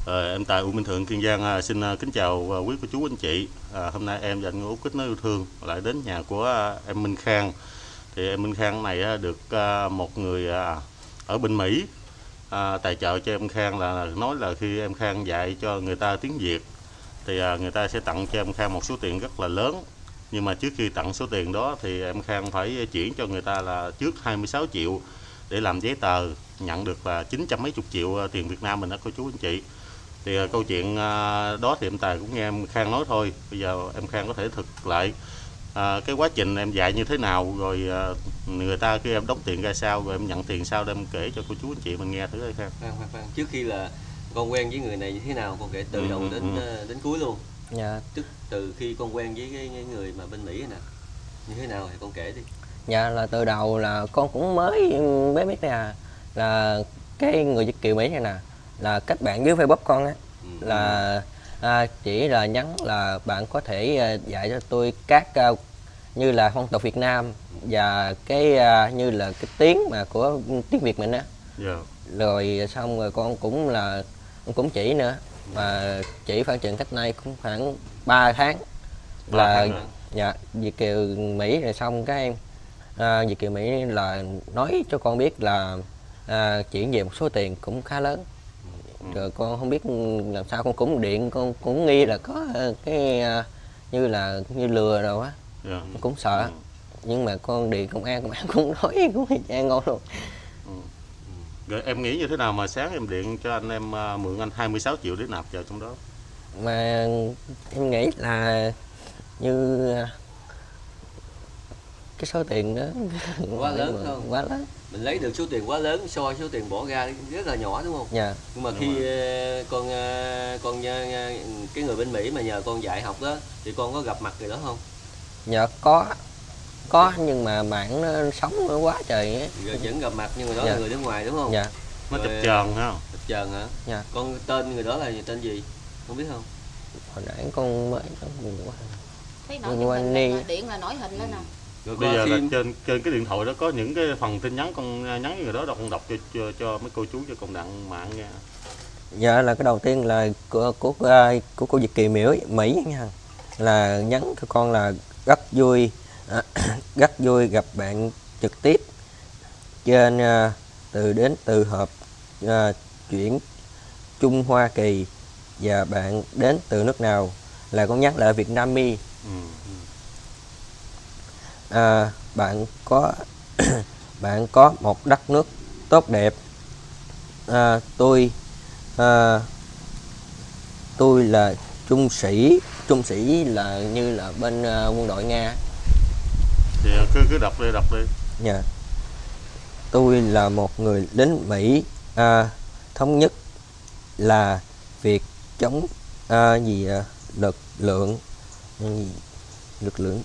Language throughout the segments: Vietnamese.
Em Tài, U Minh Thượng, Kiên Giang xin kính chào quý cô chú anh chị. Hôm nay em và anh Út Kết Nối Yêu Thương lại đến nhà của em Minh Khang. Thì em Minh Khang này được một người ở bên Mỹ tài trợ cho em Khang, là nói là khi em Khang dạy cho người ta tiếng Việt thì người ta sẽ tặng cho em Khang một số tiền rất là lớn. Nhưng mà trước khi tặng số tiền đó thì em Khang phải chuyển cho người ta là trước 26 triệu để làm giấy tờ nhận được là 900 mấy chục triệu tiền Việt Nam mình đó cô chú anh chị. Thì câu chuyện đó thì em Tài cũng nghe em Khang nói thôi. Bây giờ em Khang có thể thực lại cái quá trình em dạy như thế nào, rồi người ta khi em đóng tiền ra sao, rồi em nhận tiền sao, để em kể cho cô chú anh chị mình nghe thử coi. Khoan. Trước khi là con quen với người này như thế nào, con kể từ đầu đến cuối luôn. Dạ. Tức từ khi con quen với cái người mà bên Mỹ nè, như thế nào thì con kể đi. Dạ, là từ đầu là con cũng mới biết nè, là cái người Việt kiều Mỹ này nè là kết bạn dưới Facebook con á. Là chỉ là nhắn là bạn có thể dạy cho tôi các như là phong tục Việt Nam và cái như là cái tiếng mà của tiếng Việt mình á. Yeah. Rồi xong rồi con cũng chỉ nữa, mà chỉ khoảng chừng cách nay cũng khoảng 3 tháng là dạ Việt kiều Mỹ. Rồi xong cái Việt kiều Mỹ là nói cho con biết là chuyển về một số tiền cũng khá lớn. Rồi con không biết làm sao, con cũng điện, con cũng nghi là có cái như là lừa đâu á. Yeah. Cũng sợ. Nhưng mà con điện công an cũng nói cũng an ngon luôn. Rồi em nghĩ như thế nào mà sáng em điện cho anh em mượn anh 26 triệu để nạp vào trong đó? Mà em nghĩ là như cái số tiền đó quá lớn không? Quá lớn. Mình lấy được số tiền quá lớn so với số tiền bỏ ra rất là nhỏ, đúng không? Dạ. Nhưng mà khi con cái người bên Mỹ mà nhờ con dạy học đó thì con có gặp mặt người đó không? Dạ có nhưng mà mạng nó sống nó quá trời ấy. Rồi vẫn gặp mặt, nhưng mà đó là người nước ngoài đúng không? Dạ. Nó chập chờn hả? Chập chờn hả? Dạ. Con tên người đó là tên gì? Không biết không? Hồi nãy con mới thấy nổi hình điện là nổi hình lên nè. Rồi bây giờ là trên cái điện thoại đó có những cái phần tin nhắn con nhắn với người đó, con đọc cho mấy cô chú, cho cộng đồng mạng nghe. Dạ, là cái đầu tiên là của cô Việt kiều Mỹ nha, là nhắn cho con là rất vui rất vui gặp bạn trực tiếp trên từ họp chuyển Trung Hoa Kỳ, và bạn đến từ nước nào, là con nhắc lại Việt Nam mi. Bạn có một đất nước tốt đẹp. Tôi là trung sĩ là như là bên quân đội Nga. Thì cứ đọc đi. Dạ. Tôi là một người lính Mỹ thống nhất là việc chống lực lượng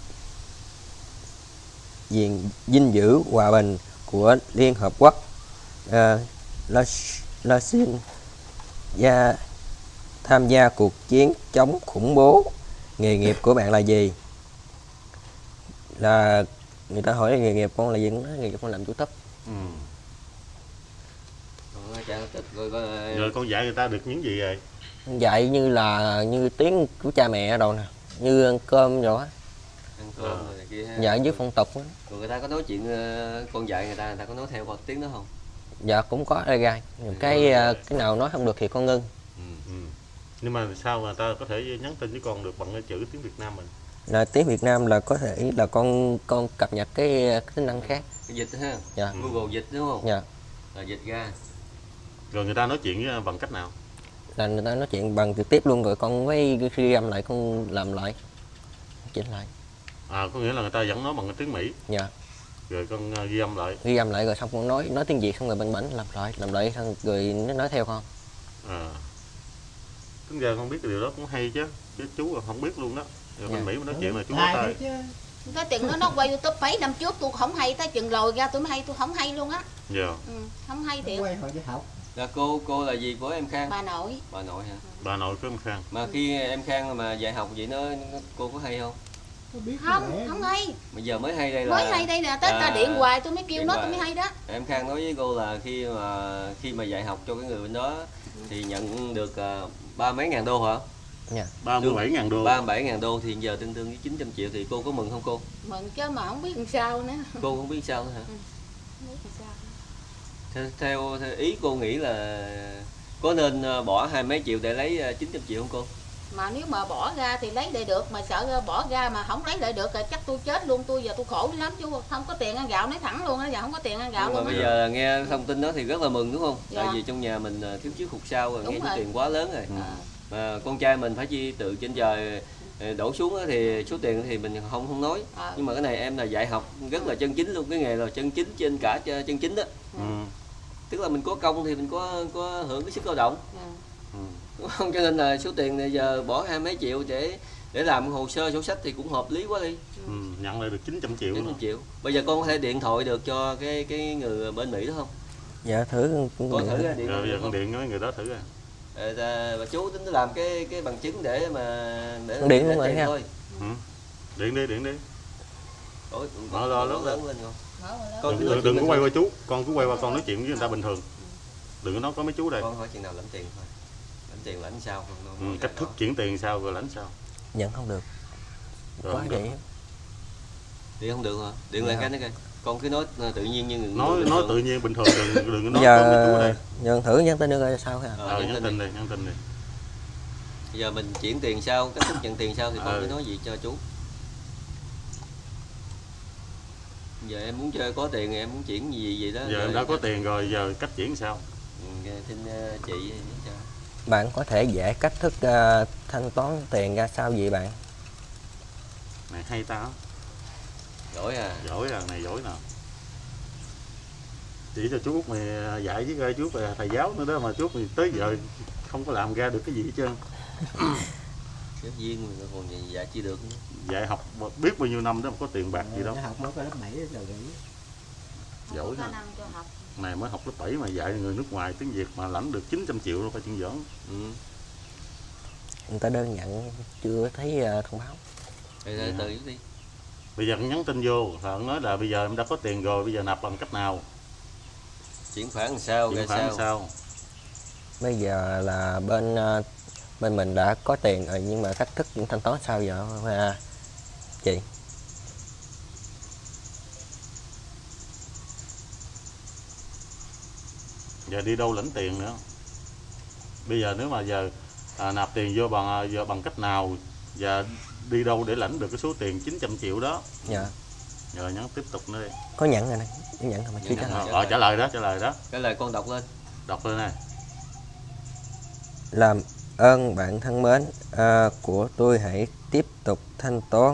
gìn giữ hòa bình của Liên Hợp Quốc. Là xin tham gia cuộc chiến chống khủng bố. Nghề nghiệp của bạn là gì? Là người ta hỏi nghề nghiệp con là gì, nghề nghiệp con làm chủ tấp. Rồi con dạy người ta được những gì rồi? Dạy như tiếng của cha mẹ đâu nè, như ăn cơm rồi á. Ăn cơm rồi này kia ha. Dạ, với phong tục á. Rồi người ta có nói chuyện, con dạy người ta có nói theo con tiếng đó không? Dạ cũng có ra gai. Cái nào nói không được thì con ngưng. Nhưng mà sao người ta có thể nhắn tin với con được bằng cái chữ tiếng Việt Nam mình? Là tiếng Việt Nam là có thể là con cập nhật cái tính năng khác. Cái dịch ha. Dạ. Google dịch đúng không? Dạ. Là dịch ra. Rồi người ta nói chuyện bằng cách nào? Là người ta nói chuyện bằng trực tiếp luôn, rồi con mới ghi âm lại, con làm lại, chỉnh lại. Có nghĩa là người ta vẫn nói bằng tiếng Mỹ. Dạ. Rồi con ghi âm lại. Ghi âm lại rồi xong con nói tiếng Việt, xong rồi bên bển làm lại xong rồi nó nói theo con. Tính ra con biết cái điều đó cũng hay chứ chú là không biết luôn đó. Rồi bên Mỹ mà nói chuyện là chú có tay. Cái chừng nó quay YouTube mấy năm trước tôi không hay, tới chừng lòi ra tôi mới hay, tôi không hay luôn á. Dạ. Không hay thiệt. Quay hồi đi học. Là cô là gì của em Khang? Bà nội. Bà nội hả? Bà nội của em Khang. Mà khi em Khang mà dạy học vậy cô có hay không? Không hay. Bây giờ mới hay đây là. Mới hay đây nè, tới ta điện hoài tôi mới kêu nó, tôi mới hay đó. Em Khang nói với cô là khi mà dạy học cho cái người bên đó thì nhận được 30 mấy ngàn đô hả? Dạ. 37.000 đô. 37.000 đô thì giờ tương đương với 900 triệu thì cô có mừng không cô? Mừng chứ mà không biết làm sao nữa. Cô không biết sao nữa hả? Không biết làm sao. Theo ý cô nghĩ là có nên bỏ 20 mấy triệu để lấy 900 triệu không cô? Mà nếu mà bỏ ra thì lấy lại được, mà sợ bỏ ra mà không lấy lại được là chắc tôi chết luôn, tôi giờ tôi khổ lắm chứ không có tiền ăn gạo, nói thẳng luôn á, giờ không có tiền ăn gạo Nhưng luôn. mà bây giờ nghe thông tin đó thì rất là mừng đúng không? Dạ. Tại vì trong nhà mình thiếu trước hụt sau rồi, Đúng nghe số rồi. tiền quá lớn rồi. Mà con trai mình phải chi từ trên trời đổ xuống đó, thì số tiền thì mình không nói. Nhưng mà cái này em là dạy học rất là chân chính luôn, cái nghề là chân chính trên cả chân chính đó. Tức là mình có công thì mình có hưởng cái sức lao động. Đúng không? Cho nên là số tiền này giờ bỏ 20 mấy triệu để làm hồ sơ sổ sách thì cũng hợp lý quá đi. Nhận lại được 900 triệu. 900 triệu. Bây giờ con có thể điện thoại được cho cái người bên Mỹ đó không? Dạ thử cũng Con thử ra điện. Rồi bây giờ con điện với người đó thử ra. Bà chú tính làm cái bằng chứng để điện luôn rồi ha. thôi. Điện đi. Mở lớn lên con. Đừng có quay qua chú, con cứ quay qua con nói chuyện với người ta bình thường. Đừng có nói có mấy chú đây. Con hỏi chừng nào lãnh tiền thôi. Lãnh tiền lãnh sao không? Cách thức chuyển tiền sao rồi lãnh sao? Nhận không được. Rồi, Quá vậy. Điện không được hả? Điện lại cái nữa coi. Con cứ nói tự nhiên như người nói tự nhiên bình thường, đừng có nói giờ có mấy chú đây. nhận thử nhắn tin nữa coi sao ha. Nhắn tin đi. Giờ mình chuyển tiền sao, cách thức nhận tiền sao thì con cứ nói gì cho chú. Giờ em muốn chơi có tiền thì em muốn chuyển gì đó. Giờ em đã có tiền rồi, giờ cách chuyển sao? Xin chị cho. Bạn có thể giải cách thức thanh toán tiền ra sao vậy bạn? Này hay ta. Giỏi à. Giỏi à, này giỏi nè. Chỉ cho chú Út mày dạy với gai, chú Út là thầy giáo nữa đó mà chú Út mày tới giờ không có làm ra được cái gì hết trơn. Giáo viên mà còn dạy chi được nữa. Dạy học biết bao nhiêu năm đó mà có tiền bạc gì đâu. Học mới có lớp 7 rồi nghỉ. Giỏi ha. Này mới học lớp 7 mà dạy người nước ngoài tiếng Việt mà lãnh được 900 triệu đâu phải chuyện giỡn. Người ta đơn nhận chưa thấy thông báo. Từ từ đi. Bây giờ con nhắn tin vô, họ nói là bây giờ em đã có tiền rồi, bây giờ nạp bằng cách nào? Chuyển khoản làm sao? Chuyển khoản làm sao? Bây giờ là bên mình đã có tiền rồi nhưng mà cách thức thanh toán sao giờ chị? Giờ đi đâu lãnh tiền nữa? Bây giờ nếu mà giờ nạp tiền vô bằng cách nào và đi đâu để lãnh được cái số tiền 900 triệu đó? Dạ. Rồi nhắn tiếp tục nữa đi. Có nhận rồi này, nhận rồi mà chưa trả lời. Trả lời đó. Cái lời con đọc lên. Đọc lên này. Làm ơn bạn thân mến, của tôi hãy tiếp tục thanh toán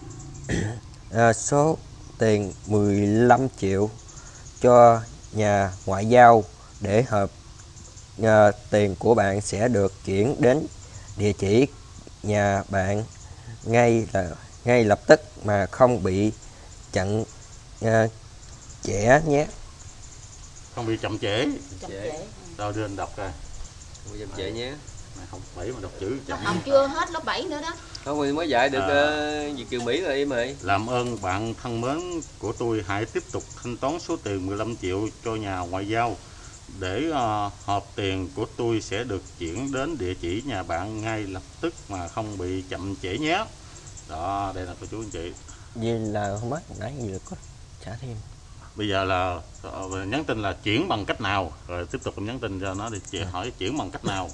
số tiền 15 triệu cho nhà ngoại giao để hợp tiền của bạn sẽ được chuyển đến địa chỉ nhà bạn ngay lập tức mà không bị chậm trễ nhé. Không bị chậm trễ. Trễ. Rồi đưa anh đọc coi. Không bị chậm trễ nhé. Học 7 mà đọc chữ chậm. Học chưa hết lớp 7 nữa đó. Không thì mới dạy được Việt kiều Mỹ rồi em ơi. Làm ơn bạn thân mến của tôi hãy tiếp tục thanh toán số tiền 15 triệu cho nhà ngoại giao để hộp tiền của tôi sẽ được chuyển đến địa chỉ nhà bạn ngay lập tức mà không bị chậm trễ nhé. Đó, đây là cô chú anh chị. Vì là không mất nãy gì được có trả thêm. Bây giờ là nhắn tin là chuyển bằng cách nào, rồi tiếp tục nhắn tin cho nó để hỏi chuyển bằng cách nào.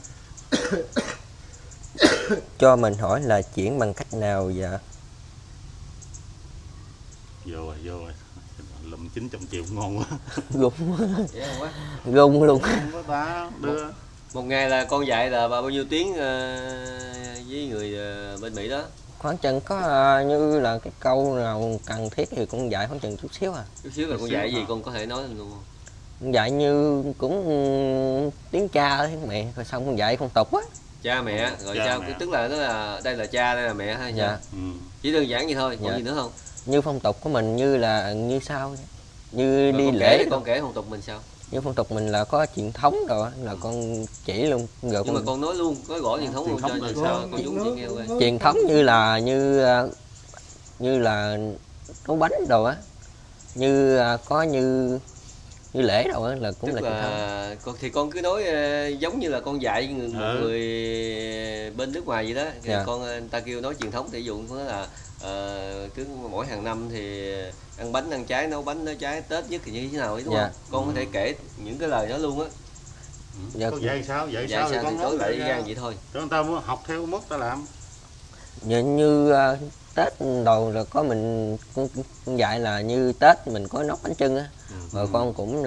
Cho mình hỏi là chuyển bằng cách nào dạ? Vô rồi. Lụm 900 triệu ngon quá. Gung luôn. Đưa. Một ngày là con dạy là bao nhiêu tiếng với người bên Mỹ đó? Khoảng chừng có như là cái câu nào cần thiết thì con dạy khoảng chừng chút xíu à. Chút xíu là con dạy gì con có thể nói luôn không? Con dạy như cũng tiếng cha tiếng mẹ rồi xong con dạy con tục á. Cha mẹ rồi cha mẹ. Tức là đây là cha đây là mẹ hay dạ. Chỉ đơn giản vậy thôi, còn gì nữa không? Như phong tục của mình như sau như rồi đi lễ con kể phong tục mình sao? Như phong tục mình là có truyền thống rồi là con chỉ luôn rồi. Nhưng mà con nói luôn có gõ truyền thống luôn cho sao con chú chị nghe coi. Truyền thống như là nấu bánh đồ á, như có như như lễ đâu á là cũng Tức là truyền thống. là con cứ nói giống như là con dạy một người bên nước ngoài vậy đó. Thì Dạ. con người ta kêu nói truyền thống, thì ví dụ nó là cứ mỗi hàng năm thì ăn bánh ăn trái, nấu bánh nấu trái, Tết nhất thì như thế nào ấy, đúng Dạ. không? Con có thể kể những cái lời đó luôn á. Dạ. Có dạy sao Dạy thì sao thì con nói nói lại lại gan vậy thôi. cho người ta muốn học theo mốt ta làm. Như Tết đầu là có mình con dạy là như Tết mình có nấu bánh chưng á, rồi con cũng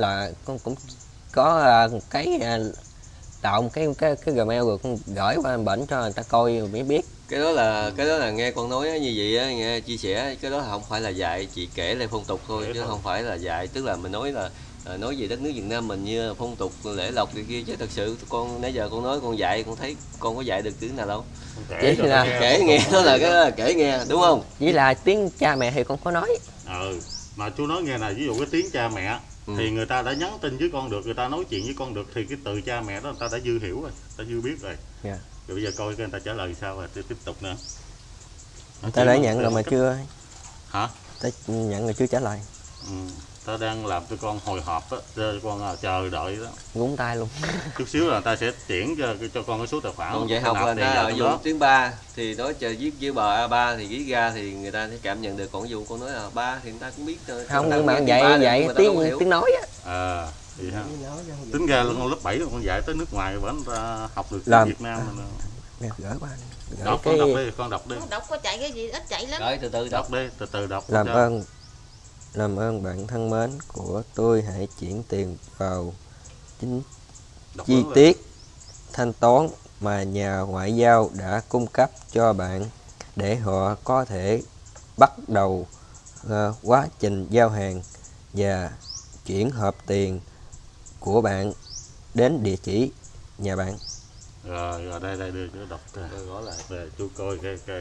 có cái tạo một cái Gmail rồi con gửi qua bển cho người ta coi rồi mới biết. Cái đó là nghe con nói như vậy á, nghe chia sẻ, cái đó không phải là dạy, chị kể lại phong tục thôi chứ không phải là dạy. Tức là mình nói là nói về đất nước Việt Nam mình như phong tục lễ lộc cái kia, chứ thật sự con nãy giờ con nói con dạy, con thấy con có dạy được chữ nào đâu. Chỉ là Kể nghe, đó là cái đó là kể nghe, đúng không? Chỉ là tiếng cha mẹ thì con có nói. Mà chú nói nghe này, ví dụ cái tiếng cha mẹ thì người ta đã nhắn tin với con được, người ta nói chuyện với con được, thì cái từ cha mẹ đó người ta đã dư hiểu rồi, ta dư biết rồi. Dạ. Rồi bây giờ coi người ta trả lời sao rồi tiếp tục nữa. Ta đã nhận rồi mà chưa. Hả? Ta nhận rồi chưa trả lời. Ta đang làm cho con hồi hộp á, con chờ đợi đó. Gúng tay luôn. Chút xíu là ta sẽ chuyển cho con cái số tài khoản. Còn dạy học là người ta dùng tiếng ba thì nói chờ viết với bờ A3 thì viết ra thì người ta sẽ cảm nhận được. Còn dù con nói là ba thì người ta cũng biết. Không, nhưng mà dạy tiếng nói á. Vậy ha. Tính ra con lớp 7 con dạy tới nước ngoài vẫn ta học được làm Việt Nam mình. Nè, gửi qua. Đọc, con đọc đi, con đọc đi. Đọc có chạy cái gì, ít chạy lắm. Rồi từ từ đọc đi, từ từ đọc. Làm ơn bạn thân mến của tôi, hãy chuyển tiền vào chính chi tiết thanh toán mà nhà ngoại giao đã cung cấp cho bạn để họ có thể bắt đầu quá trình giao hàng và chuyển hộp tiền của bạn đến địa chỉ nhà bạn. Rồi đây đưa cho đọc gõ lại. Về chú coi cái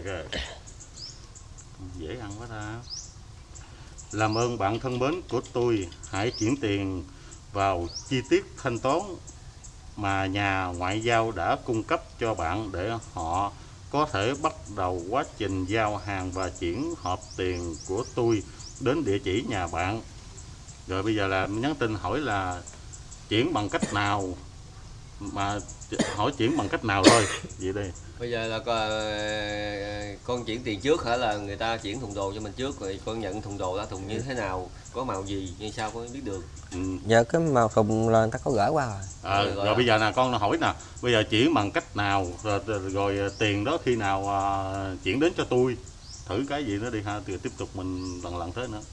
dễ ăn quá ta. Làm ơn bạn thân mến của tôi, hãy chuyển tiền vào chi tiết thanh toán mà nhà ngoại giao đã cung cấp cho bạn để họ có thể bắt đầu quá trình giao hàng và chuyển hộp tiền của tôi đến địa chỉ nhà bạn. Rồi bây giờ là nhắn tin hỏi là chuyển bằng cách nào, mà hỏi chuyển bằng cách nào thôi. Vậy đi. Bây giờ là con chuyển tiền trước hả, là người ta chuyển thùng đồ cho mình trước rồi con nhận thùng đồ ra thùng như thế nào, có màu gì như sao con biết được. Giờ cái màu thùng là người ta có gửi qua rồi. Rồi bây giờ là con hỏi nè, bây giờ chuyển bằng cách nào, rồi tiền đó khi nào chuyển đến cho tôi, thử cái gì nữa đi ha, thì tiếp tục mình lần thế nữa.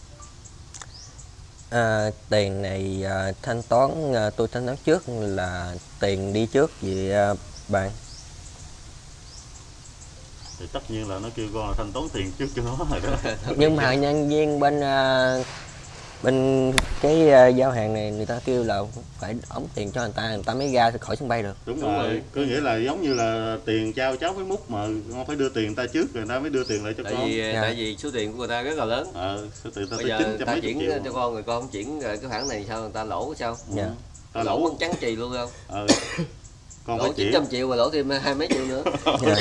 Tiền này thanh toán, tôi thanh toán trước là tiền đi trước vì bạn. Thì tất nhiên là nó kêu con thanh toán tiền trước cho nó rồi đó. Nhưng mà nhân viên bên cái giao hàng này người ta kêu là phải ống tiền cho người ta mới ra khỏi sân bay được. Đúng rồi, có nghĩa là giống như là tiền trao cháu với múc mà con phải đưa tiền người ta trước rồi người ta mới đưa tiền lại cho con. Tại vì số tiền của người ta rất là lớn. Số tiền ta bây giờ người ta chuyển triệu. cho con rồi con không chuyển cái khoản này sao người ta lỗ sao? Ta lỗ mất trắng trì luôn không? Con lỗ 900 triệu mà lỗ thêm 20 mấy triệu nữa.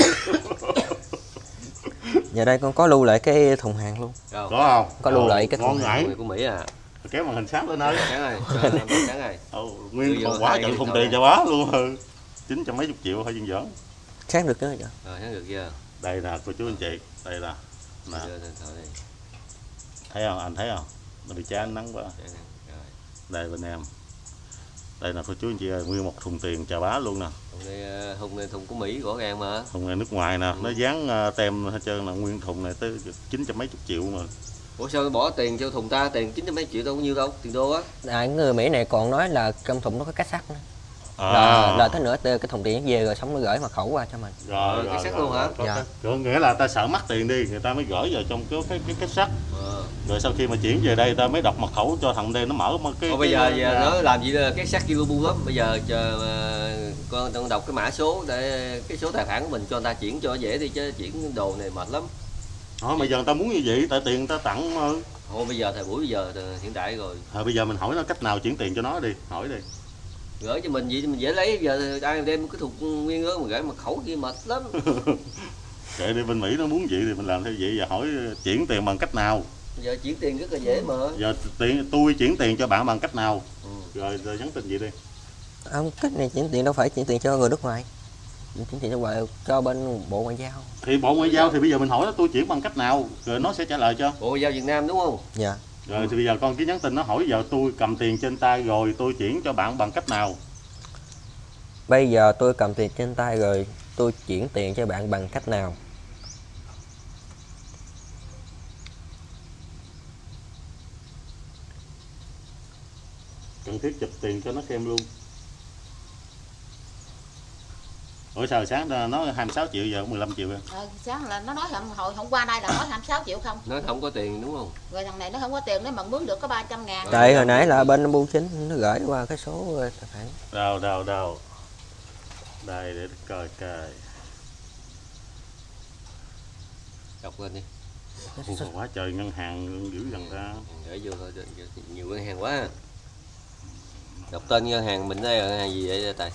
Giờ đây con có lưu lại cái thùng hàng luôn. Có không? Có lưu lại cái thùng hàng của Mỹ à. Kéo màn hình sáng lên ơi. Sáng rồi. Nguyên còn quá trận thùng tiền cho bá luôn. 900 mấy chục triệu hay dân giỡn. Sáng được nữa. Sáng được chưa? Đây nè cô chú anh chị, đây là nè. Thấy không, anh thấy không? Nó bị chán nắng quá. Đây bên em. Đây là cô chú anh chị ơi, nguyên một thùng tiền chà bá luôn nè. Thùng này thùng của Mỹ rõ ràng mà. Thùng này nước ngoài nè, nó dán tem hết trơn là nguyên thùng này tới 900 mấy chục triệu mà. Ủa sao bỏ tiền cho thùng ta, tiền 900 mấy triệu đâu có nhiêu đâu, tiền đô á. Người Mỹ này còn nói là trong thùng nó có két sắt nữa. Là tới nữa cái thùng tiền về rồi xong nó gửi mật khẩu qua cho mình. Rồi cái sắt luôn hả? Rồi nghĩa là ta sợ mất tiền đi, người ta mới gửi vào trong cái sắt. Rồi sau khi mà chuyển về đây ta mới đọc mật khẩu cho thằng đây nó mở cái. Bây giờ nó làm gì cái sắt Kilobu lắm. Bây giờ chờ con đọc cái mã số để cái số tài khoản của mình cho người ta chuyển cho dễ đi, chứ chuyển đồ này mệt lắm. Bây giờ người ta muốn như vậy, tại tiền người ta tặng mà. Bây giờ thời buổi bây giờ hiện đại rồi. Bây giờ mình hỏi nó cách nào chuyển tiền cho nó đi, hỏi đi. Gửi cho mình vậy mình dễ lấy, giờ ai đem cái thùng nguyên đó mà gửi mật khẩu kia mệt lắm. Kệ đi, bên Mỹ nó muốn vậy thì mình làm theo vậy, và hỏi chuyển tiền bằng cách nào. Giờ chuyển tiền rất là dễ mà. Giờ tôi chuyển tiền cho bạn bằng cách nào? Rồi nhắn tin gì đi. Không, cách này chuyển tiền đâu phải chuyển tiền cho người nước ngoài, chuyển tiền cho bên Bộ Ngoại giao. Thì Bộ Ngoại giao thì bây giờ mình hỏi nó tôi chuyển bằng cách nào rồi nó sẽ trả lời cho. Bộ Ngoại giao Việt Nam đúng không? Dạ. Rồi thì bây giờ con cứ nhắn tin nó hỏi giờ tôi cầm tiền trên tay rồi tôi chuyển cho bạn bằng cách nào. Bây giờ tôi cầm tiền trên tay rồi tôi chuyển tiền cho bạn bằng cách nào? Cần thiết chụp tiền cho nó xem luôn. Ủa sao sáng nó 26 triệu giờ 15 triệu rồi. Sáng là nó nói hồi hôm qua đây là nói 26 triệu không. Nói không có tiền đúng không? Rồi thằng này nó không có tiền, nó mà mướn được có 300.000. Tại hồi nãy là bên bưu chính nó gửi qua cái số tài khoản. Đâu. Đây để coi coi. Đọc lên đi. Quá trời ngân hàng dữ dằn ra. Gửi vô thôi, nhiều ngân hàng quá. Đọc tên ngân hàng mình đây là ngân hàng gì vậy Tài?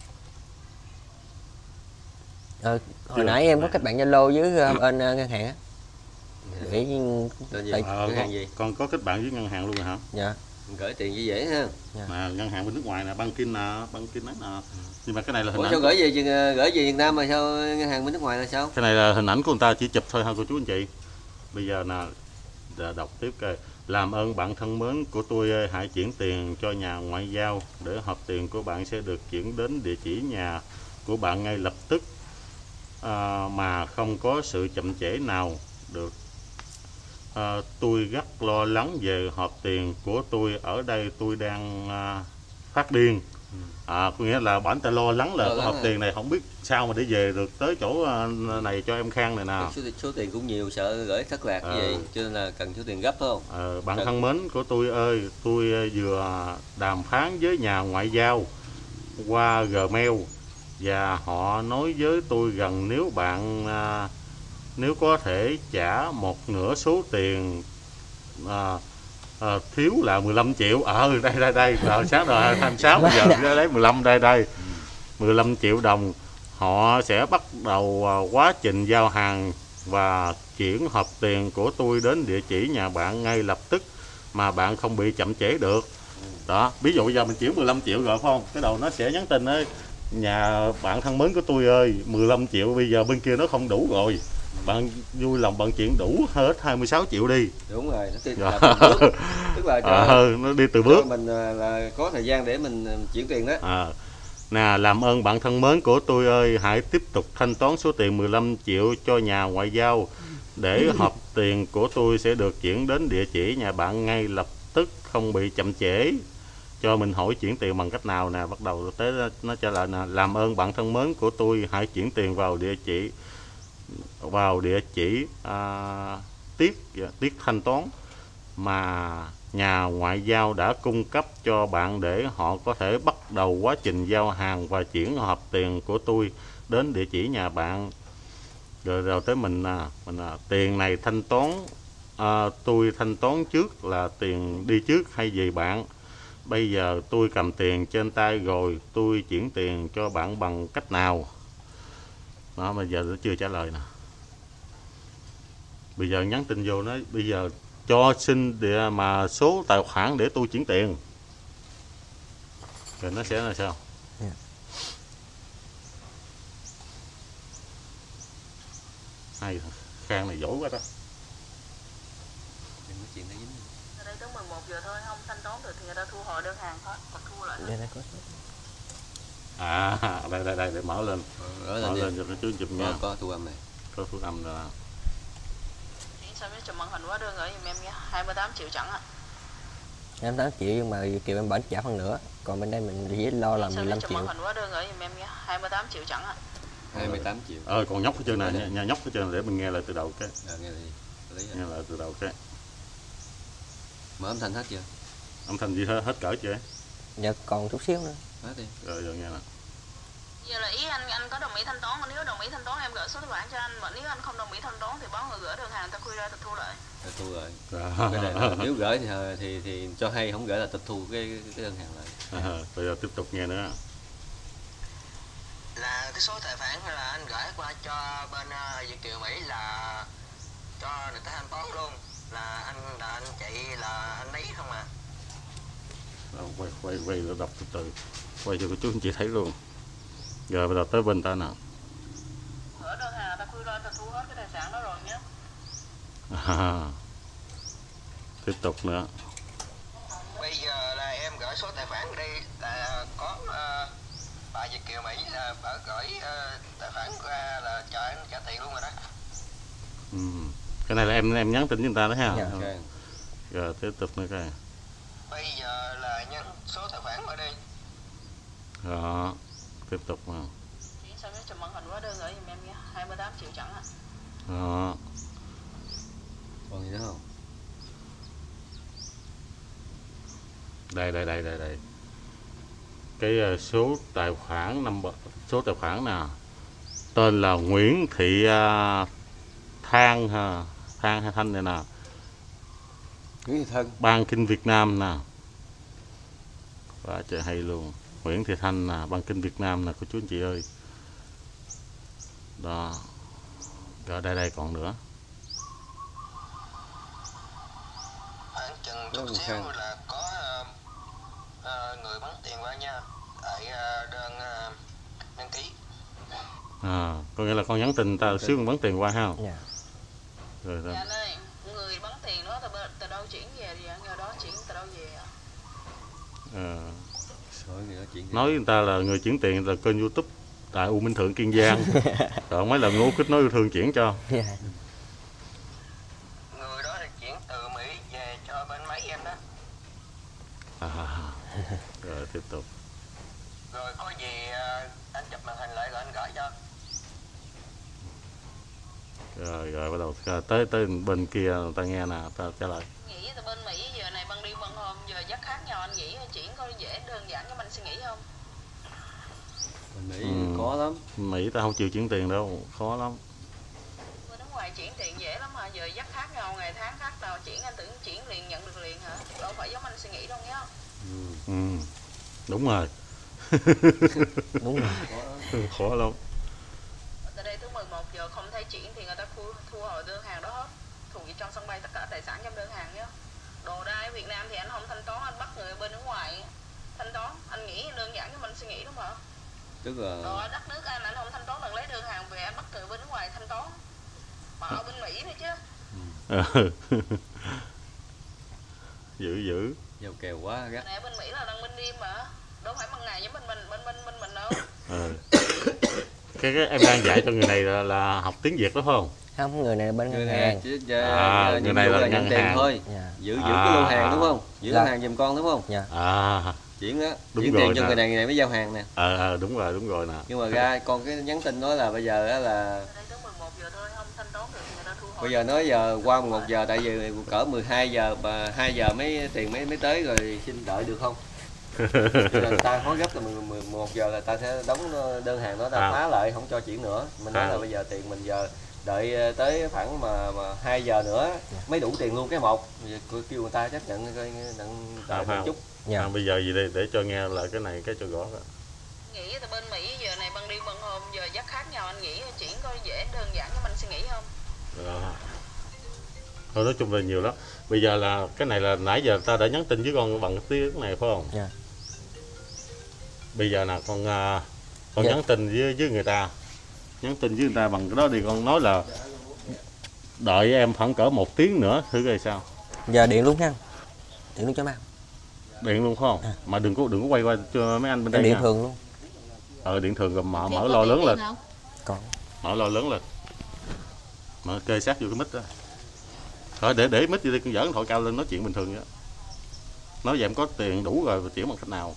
Hồi nãy em có kết bạn Zalo với bên ngân hàng á. Để ngân hàng gì? Con có kết bạn với ngân hàng luôn rồi hả? Dạ. Gửi tiền như dễ ha. Mà ngân hàng bên nước ngoài nè, Banking nè, Banking nè. Nhưng mà cái này là hình ảnh. Sao gửi về Việt Nam mà sao ngân hàng bên nước ngoài là sao? Cái này là hình ảnh của người ta chỉ chụp thôi ha cô chú anh chị. Bây giờ nè, đọc tiếp coi. Làm ơn bạn thân mến của tôi ơi, hãy chuyển tiền cho nhà ngoại giao để hộp tiền của bạn sẽ được chuyển đến địa chỉ nhà của bạn ngay lập tức, mà không có sự chậm trễ nào được. Tôi rất lo lắng về hộp tiền của tôi, ở đây tôi đang phát điên. Có nghĩa là bản ta lo lắng là cái hộp tiền này không biết sao mà để về được tới chỗ này cho em Khang này nè. Số tiền cũng nhiều, sợ gửi thất lạc như vậy cho nên là cần số tiền gấp phải không? Bạn thân mến của tôi ơi, tôi vừa đàm phán với nhà ngoại giao qua Gmail và họ nói với tôi rằng nếu có thể trả một nửa số tiền thiếu là 15 triệu. Đây sáng rồi 26 bây giờ lấy 15 đây 15 triệu đồng. Họ sẽ bắt đầu quá trình giao hàng và chuyển hộp tiền của tôi đến địa chỉ nhà bạn ngay lập tức mà bạn không bị chậm trễ được. Đó, ví dụ giờ mình chuyển 15 triệu rồi phải không? Cái đầu nó sẽ nhắn tin ấy, nhà bạn thân mến của tôi ơi, 15 triệu bây giờ bên kia nó không đủ rồi. Bạn vui lòng bạn chuyển đủ hết 26 triệu đi. Đúng rồi, nó là từng bước. Tức là nó đi từ bước. Mình là có thời gian để mình chuyển tiền đó. Nè, làm ơn bạn thân mến của tôi ơi, hãy tiếp tục thanh toán số tiền 15 triệu cho nhà ngoại giao để hộp tiền của tôi sẽ được chuyển đến địa chỉ nhà bạn ngay lập tức, không bị chậm trễ. Cho mình hỏi chuyển tiền bằng cách nào nè, bắt đầu tới nó trả lời nè, làm ơn bạn thân mến của tôi hãy chuyển tiền vào địa chỉ tiết thanh toán mà nhà ngoại giao đã cung cấp cho bạn để họ có thể bắt đầu quá trình giao hàng và chuyển hộp tiền của tôi đến địa chỉ nhà bạn. Rồi tới mình tiền này thanh toán, tôi thanh toán trước là tiền đi trước hay gì bạn? Bây giờ tôi cầm tiền trên tay rồi, tôi chuyển tiền cho bạn bằng cách nào? Đó, bây giờ nó chưa trả lời nè. Bây giờ nhắn tin vô nói bây giờ cho xin mà số tài khoản để tôi chuyển tiền. Rồi nó sẽ là sao? Hay Khang này giỏi quá đó. Ở đây tới 11 giờ thôi, không thanh toán được thì người ta thu hồi đơn hàng hết, hoặc thu lại. Đây để mở lên. Mở lên cho nó chú chụp nha. Có thu âm này. Có thu âm rồi. Sao biết chụp màn hình hóa đơn gửi giùm em nha, 28 triệu chẳng ạ. 28 triệu nhưng mà kêu em bển trả phần nữa. Còn bên đây mình chỉ lo là 15 triệu. Màn hình hóa đơn gửi giùm em nha, 28 triệu chẳng ạ. 28 triệu. Còn nhóc cái chân này nha, nhóc cái chân để mình nghe lại từ đầu cái. Nghe lại từ đầu cái. Mở âm thanh hết chưa? Âm thanh gì hết cỡ chưa? Dạ còn chút xíu nữa. Hết đi. Rồi nghe nè. Giờ là ý anh có đồng ý thanh toán, nếu đồng ý thanh toán em gửi số tài khoản cho anh, mà nếu anh không đồng ý thanh toán thì báo người gửi đơn hàng ta khui ra tịch thu lại. Tịch thu rồi. Cái này nếu gửi thì cho hay, không gửi là tịch thu cái đơn hàng lại. Bây giờ tiếp tục nghe nữa. Là cái số tài khoản là anh gửi qua cho bên Việt Kiều Mỹ là cho người ta thanh toán luôn. là anh chị là anh lấy không à? Quay rồi đọc từ từ, quay cho cô chú anh chị thấy luôn. Rồi bây giờ tới bên ta nào. Ở đơn hàng ta khui ra ta thu hết cái tài sản đó rồi nhé. Tiếp tục nữa. Bây giờ là em gửi số tài khoản đi, là có bà Việt Kiều Mỹ là bà gửi tài khoản ra là cho anh trả tiền luôn rồi đó. Cái này là em nhắn tin với người ta đó ha. Dạ. Okay. Rồi tiếp tục nữa coi. Bây giờ là nhắn số tài khoản ở đây. Đó, tiếp tục nào. Chị sao biết chụp màn hình hóa đơn gửi giùm em nha, 28 triệu chẳng ạ. Đó. Còn gì nữa không? Đây. Cái số tài khoản số tài khoản nè. Tên là Nguyễn Thị Than ha, Than hay Thanh này nè. Nguyễn Thị Thân. Ban Kinh Việt Nam nè. Quá trời hay luôn. Nguyễn Thị Thanh nè, Ban Kinh Việt Nam nè cô chú anh chị ơi. Đó. Rồi đây còn nữa. Khoảng chừng chút xíu là có người bắn tiền qua nha. Tại đơn đăng ký. Có nghĩa là con nhắn tin ta xíu con bắn tiền qua ha. Dạ. Rồi Dạ anh ơi, người bắn tiền đó từ đâu chuyển về thì nhờ đó chuyển từ đâu về ạ? Nói người ta là người chuyển tiền là kênh YouTube tại U Minh Thượng Kiên Giang. Rồi mấy lần ngô kết nối yêu thương chuyển cho. Dạ. Người đó thì chuyển từ Mỹ về cho bên máy em đó. Rồi tiếp tục. Rồi có gì anh chụp màn hình lại rồi anh gửi cho. Rồi bắt đầu tới bên kia người ta nghe nè, ta trả lời. Nghĩ từ bên Mỹ giờ này băng đi băng hôm giờ dắt khác nhau, anh nghĩ chuyển có dễ đơn giản cho mình suy nghĩ không? Bên Mỹ có lắm. Mỹ ta không chịu chuyển tiền đâu, khó lắm. Bên nước ngoài chuyển tiền dễ lắm mà giờ dắt khác nhau, ngày tháng khác nào chuyển anh tưởng chuyển liền nhận được liền hả? Đâu phải giống anh suy nghĩ đâu nhá. Đúng rồi. Đúng rồi. Khó lắm. Từ đây tới 11 giờ không thấy chuyển thì người ta thu hồi đơn hàng đó hết, thu ghi trong sân bay tất cả tài sản trong đơn hàng nhá. Đồ đai ở Việt Nam thì anh không thanh toán, anh bắt người bên nước ngoài thanh toán, anh nghĩ đơn giản cho mình suy nghĩ đúng không ạ? Tức là Đồ ở đất nước anh không thanh toán, đừng lấy đơn hàng về anh bắt người bên nước ngoài thanh toán, mà ở bên Mỹ nữa chứ. Dữ. giàu kèo quá gắt. Này bên Mỹ là đang bên đêm mà, đâu phải ban ngày với mình đâu. Cái em đang dạy cho người này là học tiếng Việt đó phải không? Không, người này bên Người ngân này hàng. người này là nhận ngân tiền hàng thôi. Dạ. Giữ cái lô hàng đúng không? Giữ lô Dạ. hàng giùm con đúng không? Dạ. Chuyển á, Đúng chuyển rồi tiền cho nè. người này mới giao hàng nè. Đúng rồi nè. Nhưng mà ra con cái nhắn tin nói là bây giờ á là Từ đây tới 11 giờ thôi, không thanh toán được thì người ta thu hồi. bây giờ nói giờ qua 1 giờ, tại vì cỡ 12 giờ và 2 giờ mấy tiền mới tới rồi, xin đợi được không? Là ta hối gấp là 11 giờ là ta sẽ đóng đơn hàng đó, ta phá lại không cho chuyển nữa. Mình nói là bây giờ tiền mình giờ đợi tới khoảng mà 2 giờ nữa mới đủ tiền luôn cái một. Kêu người ta chấp nhận coi đợi một chút. Dạ. Bây giờ gì đây để cho nghe lại cái này cái cho rõ đó. Nghĩ từ bên Mỹ giờ này băng đi băng hôm giờ dắt khác nhau, anh nghĩ chuyển có dễ đơn giản cho mình suy nghĩ không? Thôi nói chung là nhiều lắm. Bây giờ là cái này là nãy giờ ta đã nhắn tin với con bằng cái tiếng này phải không? Dạ. Bây giờ là con Dạ. nhắn tin với người ta. Nhắn tin với người ta bằng cái đó thì con nói là đợi em khoảng cỡ 1 tiếng nữa thử coi sao. Giờ điện luôn nha. Điện luôn cho ba. Điện luôn phải không? Mà đừng có quay qua cho mấy anh bên đây Điện nha. thường luôn. Điện thường rồi mở lo lớn lên. Còn Mở lo lớn lên. Mở kê sát vô cái mic đó. Thôi để mic vô đi, con dở điện thoại cao lên nói chuyện bình thường vậy. Nói vậy em có tiền đủ rồi, chuyển bằng cách nào?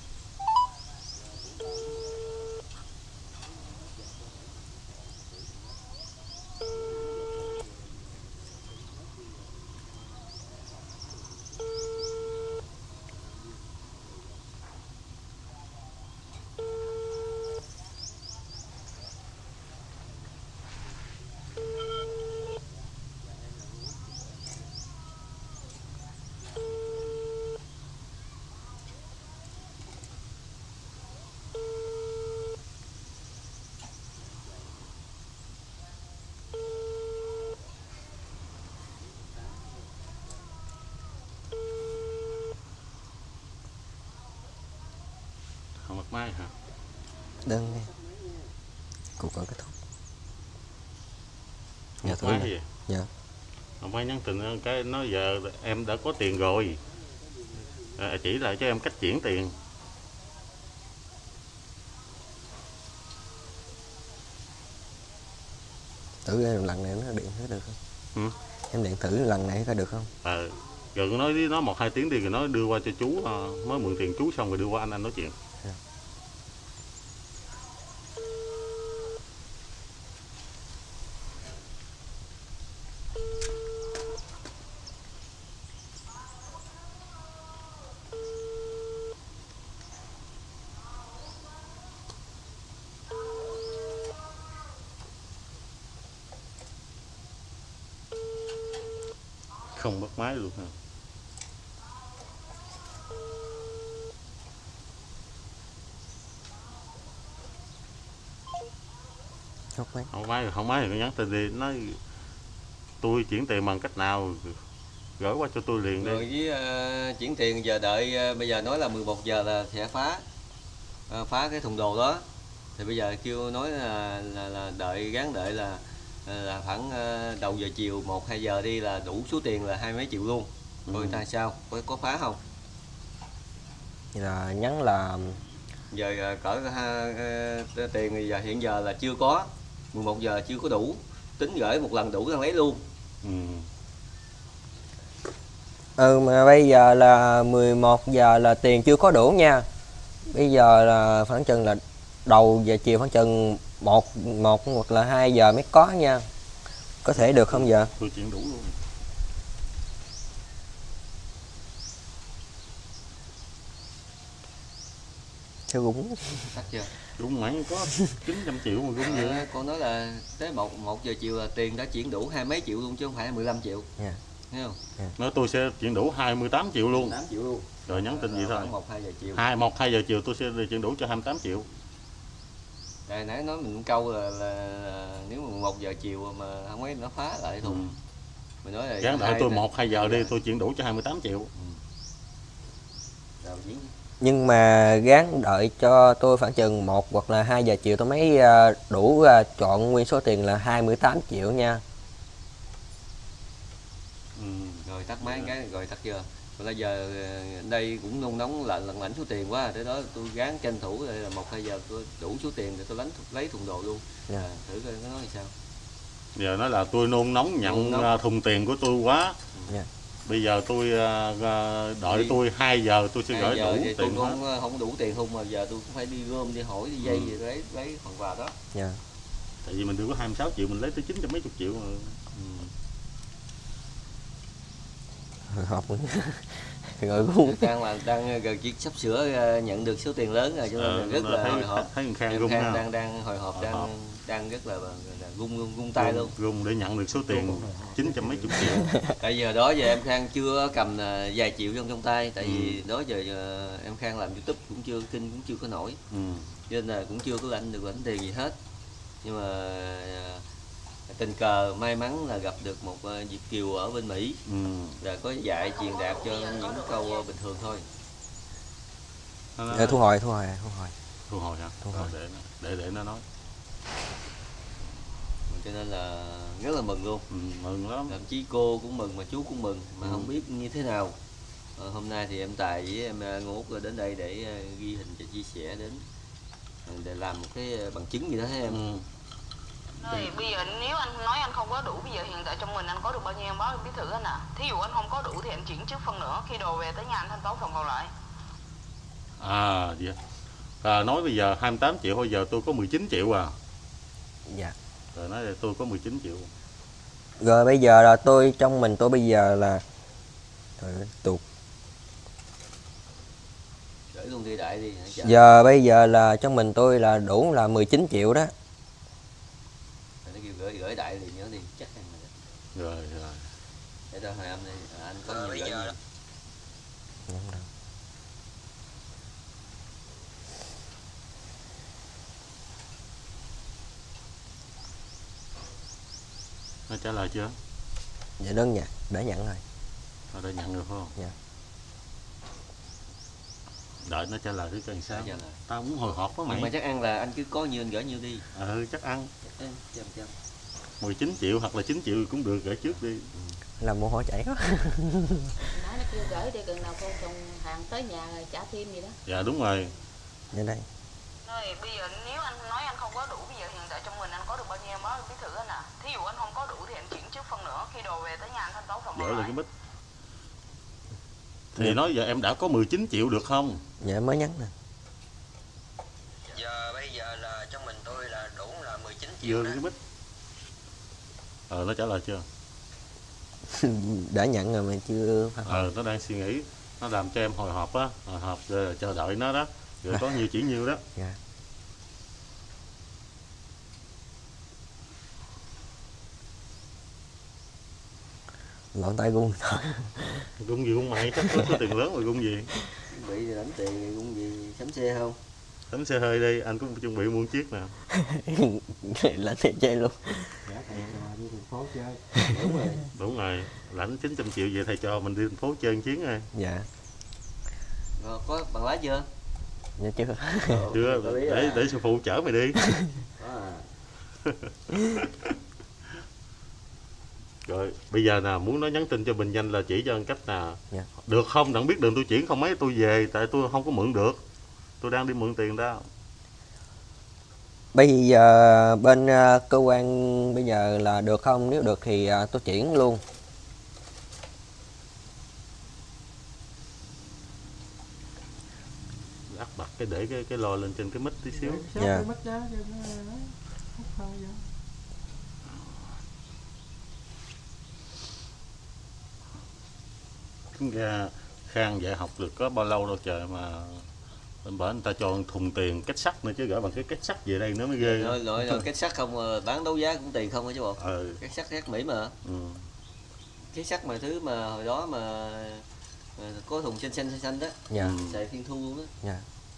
mai hả? Đơn nghe. Cuộc gọi kết thúc. Một mai gì? Dạ. Không phải nhắn tin cái nói giờ em đã có tiền rồi, chỉ lại cho em cách chuyển tiền. Thử em lần này nó điện thấy được không? Ừ? Em điện thử lần này có được không? Rồi nói với nó 1-2 tiếng đi rồi nói đưa qua cho chú, mới mượn tiền chú xong rồi đưa qua anh nói chuyện. Dạ. Không bắt máy luôn hả? Không máy thì nhắn tin đi, nói tôi chuyển tiền bằng cách nào gửi qua cho tôi liền đi. Rồi với chuyển tiền giờ đợi, bây giờ nói là 11 giờ là sẽ phá cái thùng đồ đó, thì bây giờ kêu nói là đợi, gán đợi là khoảng đầu giờ chiều 1-2 giờ đi là đủ số tiền là 20 mấy triệu luôn. Coi ta sao, có phá không? Vậy là nhắn là Giờ cỡ tiền thì giờ hiện giờ là chưa có, 11 giờ chưa có đủ, tính gửi một lần đủ thằng lấy luôn. mà bây giờ là 11 giờ là tiền chưa có đủ nha. Bây giờ là khoảng chừng là đầu giờ chiều, khoảng chừng 1 hoặc là 2 giờ mới có nha. Có thể được không giờ? Tôi chuyển đủ luôn. Sao cũng Tắt chưa? Đúng mấy có 900 triệu mà cũng vậy. Con nói là tới 1 giờ chiều là tiền đã chuyển đủ 20 mấy triệu luôn chứ không phải là 15 triệu. Yeah. Thấy không? Nói tôi sẽ chuyển đủ 28 triệu luôn. 28 triệu luôn. Rồi nhắn tin vậy thôi. 1-2 giờ chiều. 1-2 giờ chiều tôi sẽ chuyển đủ cho 28 triệu. Rồi nãy nói mình câu là nếu mà 1 giờ chiều mà không mấy nó phá lại thùng. Mình nói là gán đợi tôi 1-2 giờ đi, tôi chuyển đủ cho 28 triệu. Rồi chuyển. Nhưng mà gán đợi cho tôi khoảng chừng 1 hoặc là 2 giờ chiều tôi mới đủ chọn nguyên số tiền là 28 triệu nha. Rồi tắt máy cái rồi tắt chưa? Còn bây giờ đây cũng nung nóng lãnh số tiền quá, tới đó tôi gán tranh thủ là 1-2 giờ tôi đủ số tiền để tôi lấy thùng đồ luôn. Thử coi nó nói sao. Giờ nói là tôi nôn nóng nhận thùng tiền của tôi quá. Bây giờ tôi đợi tôi 2 giờ tôi sẽ gửi đủ tiền. Tôi không đủ tiền không, mà giờ tôi cũng phải đi gom, đi hỏi, đi dây gì lấy phần quà đó. Tại vì mình đưa có 26 triệu, mình lấy tới 900 mấy chục triệu mà. Hồi hộp rồi cũng đang sắp sửa nhận được số tiền lớn rồi cho nên rất là hồi hộp. Thấy Em Khang đang hồi hộp, đang rất là rung tay luôn. Rung để nhận được số tiền 900 mấy chục triệu. Tại giờ đó giờ em Khang chưa cầm vài triệu trong tay, tại vì đó giờ em Khang làm YouTube cũng chưa có nổi, cho nên là cũng chưa có lãnh tiền gì hết. Nhưng mà tình cờ may mắn là gặp được một Việt kiều ở bên Mỹ, là có dạy truyền đạt cho những câu bình thường thôi. Thu hồi hả? Thu hồi. Để nó nói. Cho nên là rất là mừng luôn. Mừng lắm. Thậm chí cô cũng mừng mà chú cũng mừng, mà không biết như thế nào. Hôm nay thì em Tài với em Ngô Út đến đây để ghi hình và chia sẻ đến, để làm một cái bằng chứng gì đó thấy em. Rồi, bây giờ nếu anh nói anh không có đủ, bây giờ hiện tại trong mình anh có được bao nhiêu em báo em biết thử anh ạ. Thí dụ anh không có đủ thì anh chuyển trước phân nữa, khi đồ về tới nhà anh thanh toán phần còn lại. Vậy. Nói bây giờ 28 triệu thôi, giờ tôi có 19 triệu à. Dạ. Rồi nói là tôi có 19 triệu. Rồi bây giờ là trong mình tôi bây giờ là tuột. Gửi luôn đi đại đi. Giờ bây giờ là trong mình tôi là đủ là 19 triệu đó. Gửi đại thì nhớ đi, chắc anh rồi. Để cho hồi âm đi, anh có nhiều gửi nhiều. Nó trả lời chưa? Dạ đơn nhận, đã nhận rồi. Đã nhận được phải không? Dạ. Đợi nó trả lời thứ cần sao. Trả lời. Tao muốn hồi hộp với Nhưng mà mày. chắc ăn là anh cứ có nhiêu anh gửi nhiêu đi. Chắc ăn. Chăm chăm. 19 triệu hoặc là 9 triệu cũng được, gửi trước đi. Là mồ hôi chảy quá. Nói nó kêu gửi đi, gần nào con còn hàng tới nhà rồi trả thêm gì đó. Dạ đúng rồi. Dạ đây. Rồi bây giờ nếu anh nói anh không có đủ, bây giờ hiện tại trong mình anh có được bao nhiêu mới biết thử anh ạ. Thí dụ anh không có đủ thì anh chuyển trước phần nữa, khi đồ về tới nhà anh thanh toán phần Gửi còn lên lại. cái bích. Thì nói giờ em đã có 19 triệu được không? Dạ mới nhắn nè. Giờ bây giờ là trong mình tôi là đủ là 19 Vô triệu đó. lên cái bích. Nó trả lời chưa? Đã nhận rồi mà chưa phản hồi. Nó đang suy nghĩ. Nó làm cho em hồi hộp á. Hồi hộp rồi chờ đợi nó đó. Rồi có nhiêu chỉ nhiêu đó. Dạ. Lộn tay gung thôi. Gung gì gung mày, chắc có số tiền lớn rồi gung gì. Bị lãnh tiền thì cũng gì sắm xe không? Đánh xe hơi đi, anh cũng chuẩn bị muôn chiếc nè. Lãnh thì chơi luôn. Dạ thầy cho đi thành phố chơi. Đúng rồi. Đúng rồi, lãnh 900 triệu về thầy cho mình đi thành phố chơi một chuyến rồi. Dạ. Rồi, có bằng lái chưa? Dạ chưa. Chưa, để sư phụ chở mày đi. Rồi, bây giờ nè, muốn nó nhắn tin cho Bình Danh là chỉ cho anh cách nào. Dạ. Được không? Đặng biết đường tôi chuyển không mấy tôi về, tại tôi không có mượn được. Tôi đang đi mượn tiền đó. Bây giờ bên cơ quan bây giờ là được không? Nếu được thì tôi chuyển luôn. Lắc bật cái để cái lo lên trên cái mic tí xíu. Dạ. Tính ra Khang dạy học được có bao lâu đâu trời mà bên bển người ta cho thùng tiền kết sắt nữa chứ, gửi bằng cái kết sắt về đây nữa mới ghê. Rồi kết sắt không bán đấu giá cũng tiền không hả chứ bộ? Kết sắt khác Mỹ mà. Kết sắt mà thứ mà hồi đó mà có thùng xanh đó. Dạ. Xài Thiên Thu luôn đó. Dạ.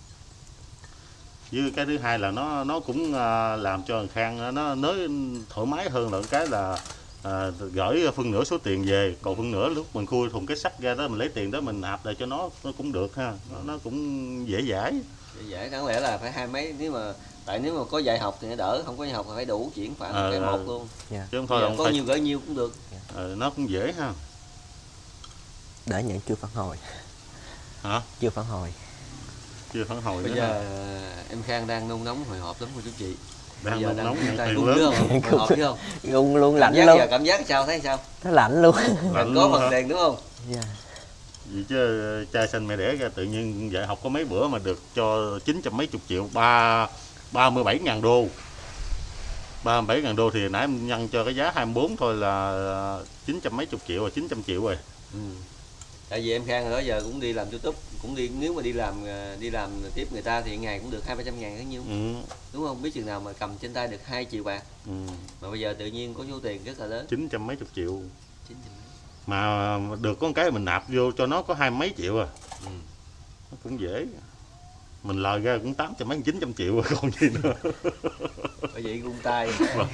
Với cái thứ hai là nó cũng làm cho thằng Khang nó thoải mái hơn là cái là gửi phân nửa số tiền về, còn phân nửa lúc mình khui thùng cái sắt ra đó mình lấy tiền đó mình nạp lại cho nó cũng được ha, nó cũng dễ dãi. Dễ dãi, đáng lẽ là phải hai mấy, nếu mà có dạy học thì nó đỡ, không có dạy học thì phải đủ chuyển khoản cái một luôn. Dạ. Chứ không thôi có phải... nhiều gửi nhiêu cũng được. Nó cũng dễ ha. Đã nhận chưa phản hồi. Hả? Chưa phản hồi. Chưa phản hồi Bây nữa giờ hả? em Khang đang nôn nóng hồi hộp lắm cô chú chị. Đang nôn nóng nhận tay tiền run lớn. không? Hồi hộp chứ không? Run luôn, lạnh luôn. Cảm giác sao, thấy sao? Nó lạnh luôn. Lạnh Có luôn phần hả? tiền đúng không? Dạ. Vì chứ trai xanh mẹ đẻ ra tự nhiên dạy học có mấy bữa mà được cho 900 mấy chục triệu, 37.000 đô. 37.000 đô thì nãy em nhân cho cái giá 24 thôi là 900 mấy chục triệu rồi, 900 triệu rồi. Tại vì em Khang hồi đó giờ cũng đi làm YouTube, cũng đi, nếu mà đi làm tiếp người ta thì ngày cũng được 200-300 ngàn bao nhiêu. Đúng không? Biết chừng nào mà cầm trên tay được 2 triệu bạc. Mà bây giờ tự nhiên có số tiền rất là lớn. 900 mấy chục triệu. 900 mấy. Mà được có cái mình nạp vô cho nó có 20 mấy triệu à. Nó cũng dễ. Mình lời ra cũng 800 mấy 900 triệu rồi còn gì nữa. Bởi vậy gung tay.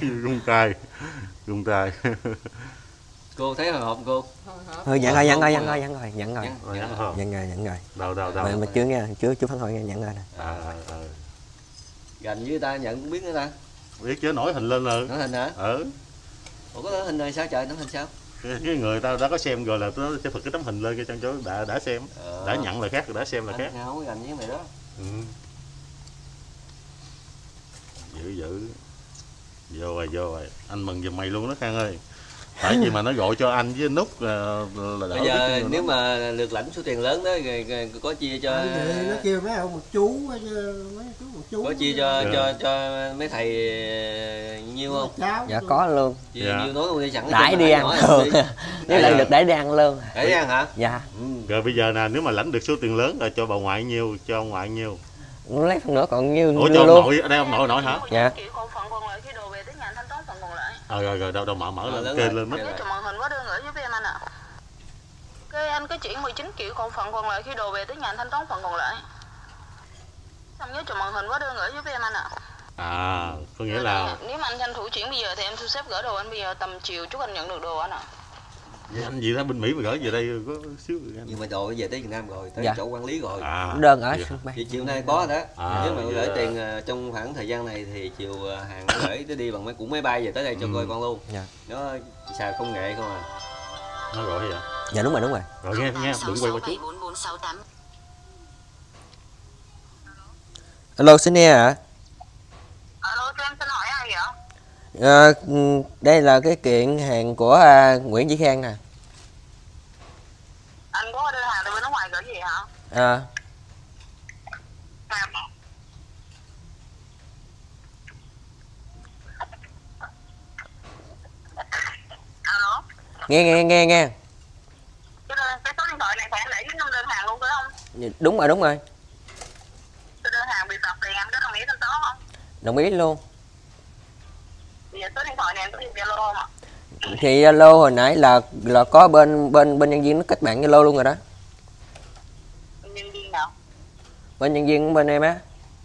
Gung tay. Cô thấy hồi hộp không cô? Thôi nhận rồi. Nhận rồi. Đâu. Mà chưa nghe, chưa phản hồi nghe, nhận rồi nè. Gành với người ta nhận cũng biết nữa ta. Biết chứ, nổi hình lên rồi. Nổi hình hả? Ủa có nổi hình rồi sao trời, nổi hình sao? Cái người ta đã có xem rồi là nó sẽ phật cái tấm hình lên cái trang chỗ đã xem. Đã nhận là khác, đã xem là khác. Không có gành với mày đó. Dữ. Vô rồi. Anh mừng giùm mày luôn đó Khang ơi. Tại vì mà nó gọi cho anh với Nút là đỡ. Bây giờ nếu mà được lãnh số tiền lớn đó có chia cho nó kêu mấy ông một chú, có chia cho mấy thầy nhiêu không? Dạ có luôn. Chia nhiêu nói luôn đi, sẵn đãi đi ăn thường. Nếu lại được đãi đi ăn luôn. Đãi đi ăn hả? Dạ. Rồi bây giờ nè, nếu mà lãnh được số tiền lớn là cho bà ngoại nhiêu, cho ông ngoại nhiêu? Lấy phần nữa còn nhiêu. Ủa cho ông nội, ở đây ông nội hả? Dạ. Còn phần còn lại khi đồ về tới nhà anh thanh toán phần còn lại. Rồi đâu mở lên kê lên mất. Chụp màn hình quá đưa gửi giúp em anh ạ. Cái anh cứ chuyển 19 triệu còn phần còn lại khi đồ về tới nhà anh thanh toán phần còn lại. Xong nhớ chụp màn hình quá đưa gửi giúp em anh ạ. Có nghĩa là nếu mà anh tranh thủ chuyển bây giờ thì em thu xếp gửi đồ anh bây giờ tầm chiều chúc anh nhận được đồ anh ạ. Vậy anh gì đó bên Mỹ mà gửi về đây có xíu anh. Nhưng mà đồ về tới Việt Nam rồi, tới Dạ. chỗ quản lý rồi. Đơn ở sân bay. Thì chiều nay có đó. Nếu mà vậy gửi là- tiền trong khoảng thời gian này thì chiều hàng nó gửi tới đi bằng cũng máy bay về tới đây cho coi con luôn. Dạ. Nó xài công nghệ không à. Nó gọi vậy. Dạ đúng rồi, đúng rồi. Rồi nghe đừng quay qua chú. Alo, xin nghe ạ. Alo, cho em xin hỏi ai vậy? Đây là cái kiện hàng của Nguyễn Vĩ Khang nè. Anh có đơn hàng từ bên nước ngoài gửi gì hả? À, Alo, nghe. cái số điện thoại này phải anh để với đơn hàng luôn phải không? Đúng rồi, đúng rồi. Cái đơn hàng bị phạt tiền anh có đồng ý thanh toán không? Đồng ý luôn. Bây giờ số điện thoại này em có dùng Zalo không ạ? Thì Zalo hồi nãy là có bên nhân viên nó kết bạn Zalo luôn rồi đó. Nhân viên nào? Bên nhân viên của bên em á.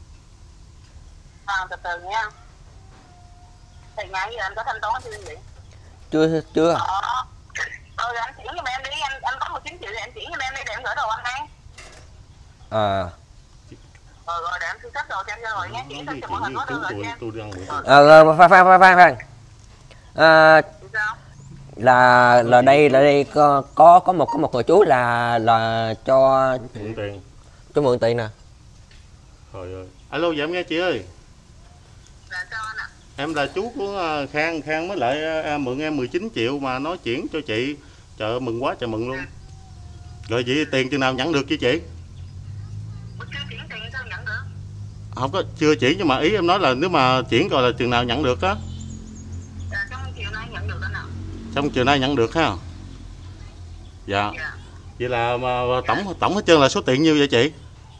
Từ từ nha. Thì ngày giờ anh có thanh toán chưa vậy? Chưa. Anh chuyển giùm em đi, anh có 19 triệu thì anh chuyển giùm em đi để em gửi đồ anh ngay. À. Rồi để em thu xếp đồ cho em cho rồi nhé, chuyển sang cho mọi người có đơn rồi nha. Tôi đang bụng. Rồi khoan. Sao? Là đây có một người chú là cho Mượn tiền. mượn tiền nè. Trời ơi. Alo dạ em nghe chị ơi. Là sao anh ạ? Em là chú của Khang mới lại mượn em 19 triệu mà nó chuyển cho chị. Trời ơi, mừng quá trời mừng luôn. Rồi vậy tiền chừng nào nhận được chứ chị? Chưa chuyển tiền sao nhận được? Không có chưa chuyển nhưng mà ý em nói là nếu mà chuyển rồi là chừng nào nhận được á? Trong chiều nay nhận được anh ạ. Trong chiều nay nhận được ha. Dạ. Vậy là mà tổng hết trơn là số tiền nhiêu vậy chị?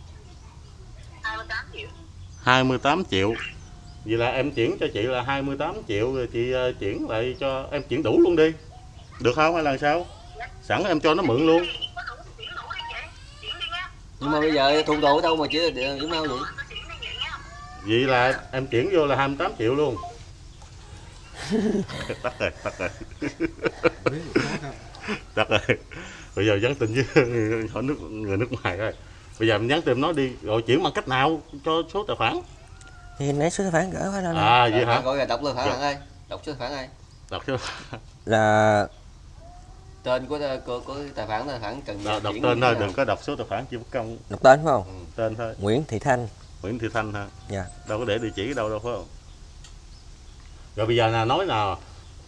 28 triệu. 28 triệu. Vậy là em chuyển cho chị là 28 triệu rồi chị chuyển lại cho em chuyển đủ luôn đi. Được không hay là sao? Sẵn em cho nó mượn luôn. Nhưng mà bây giờ thùng đồ ở đâu mà chỉ là điểm mau vậy? Vậy là em chuyển vô là 28 triệu luôn. Tắt rồi. Tắt rồi. Bây giờ nhắn tin với hỏi người nước ngoài rồi. Bây giờ em nhắn tin nói đi rồi chuyển bằng cách nào cho số tài khoản? Thì nãy số tài khoản gửi qua đâu nè. À vậy hả? Gọi là đọc lên phải ơi. Đọc số tài khoản ơi. Đọc chứ. Là Tên của tài khoản cần Đọc chuyển tên như thôi, thế đừng có đọc số tài khoản chỉ công. đọc tên phải không? Tên thôi. Nguyễn Thị Thanh. Nguyễn Thị Thanh ha. Dạ. Đâu có để địa chỉ đâu phải không? Rồi bây giờ là nói nào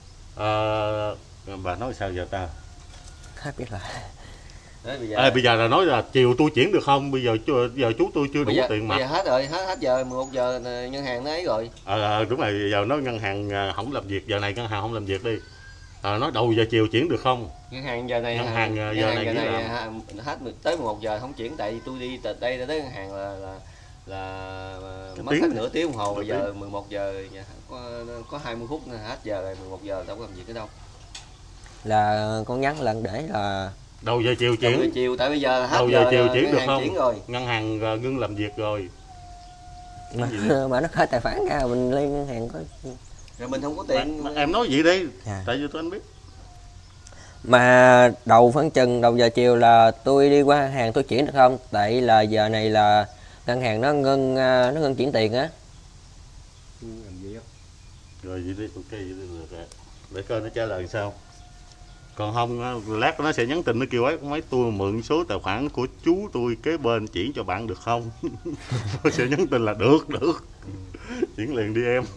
bà nói sao giờ ta? Khác biết là. Đấy, Bây giờ là nói là chiều tôi chuyển được không? Bây giờ chú tôi chưa đủ tiền mặt. Bây giờ hết rồi, hết giờ 11 giờ ngân hàng nó ấy rồi. Đúng rồi, giờ nói ngân hàng không làm việc, giờ này ngân hàng không làm việc đi. Nói đầu giờ chiều chuyển được không? Ngân hàng giờ này hết tới 11 giờ không chuyển, tại vì tôi đi từ đây tới ngân hàng là mất hết nửa tiếng đồng hồ. Bây giờ 11 giờ có 20 phút nữa hết giờ rồi, 11 giờ đâu có làm việc ở đâu. Là con nhắn lần để là đầu giờ chiều chuyển. Đầu giờ chiều, tại bây giờ hết đầu giờ chiều chuyển được không? Chuyển rồi. Ngân hàng ngưng làm việc rồi. mà nó khởi tài khoản ra mình lên ngân hàng có. Rồi mình không có tiền. Em nói vậy đi. À. Tại vì tôi anh biết. Mà đầu giờ chiều là tôi đi qua ngân hàng tôi chuyển được không? Tại là giờ này là ngân hàng nó ngưng chuyển tiền á. Rồi vậy đi, ok vậy đi được rồi. Để coi nó trả lời sao. Còn không lát nó sẽ nhắn tin nó kêu ấy mấy tôi mượn số tài khoản của chú tôi kế bên chuyển cho bạn được không? Nó sẽ nhắn tin là được. Chuyển liền đi em.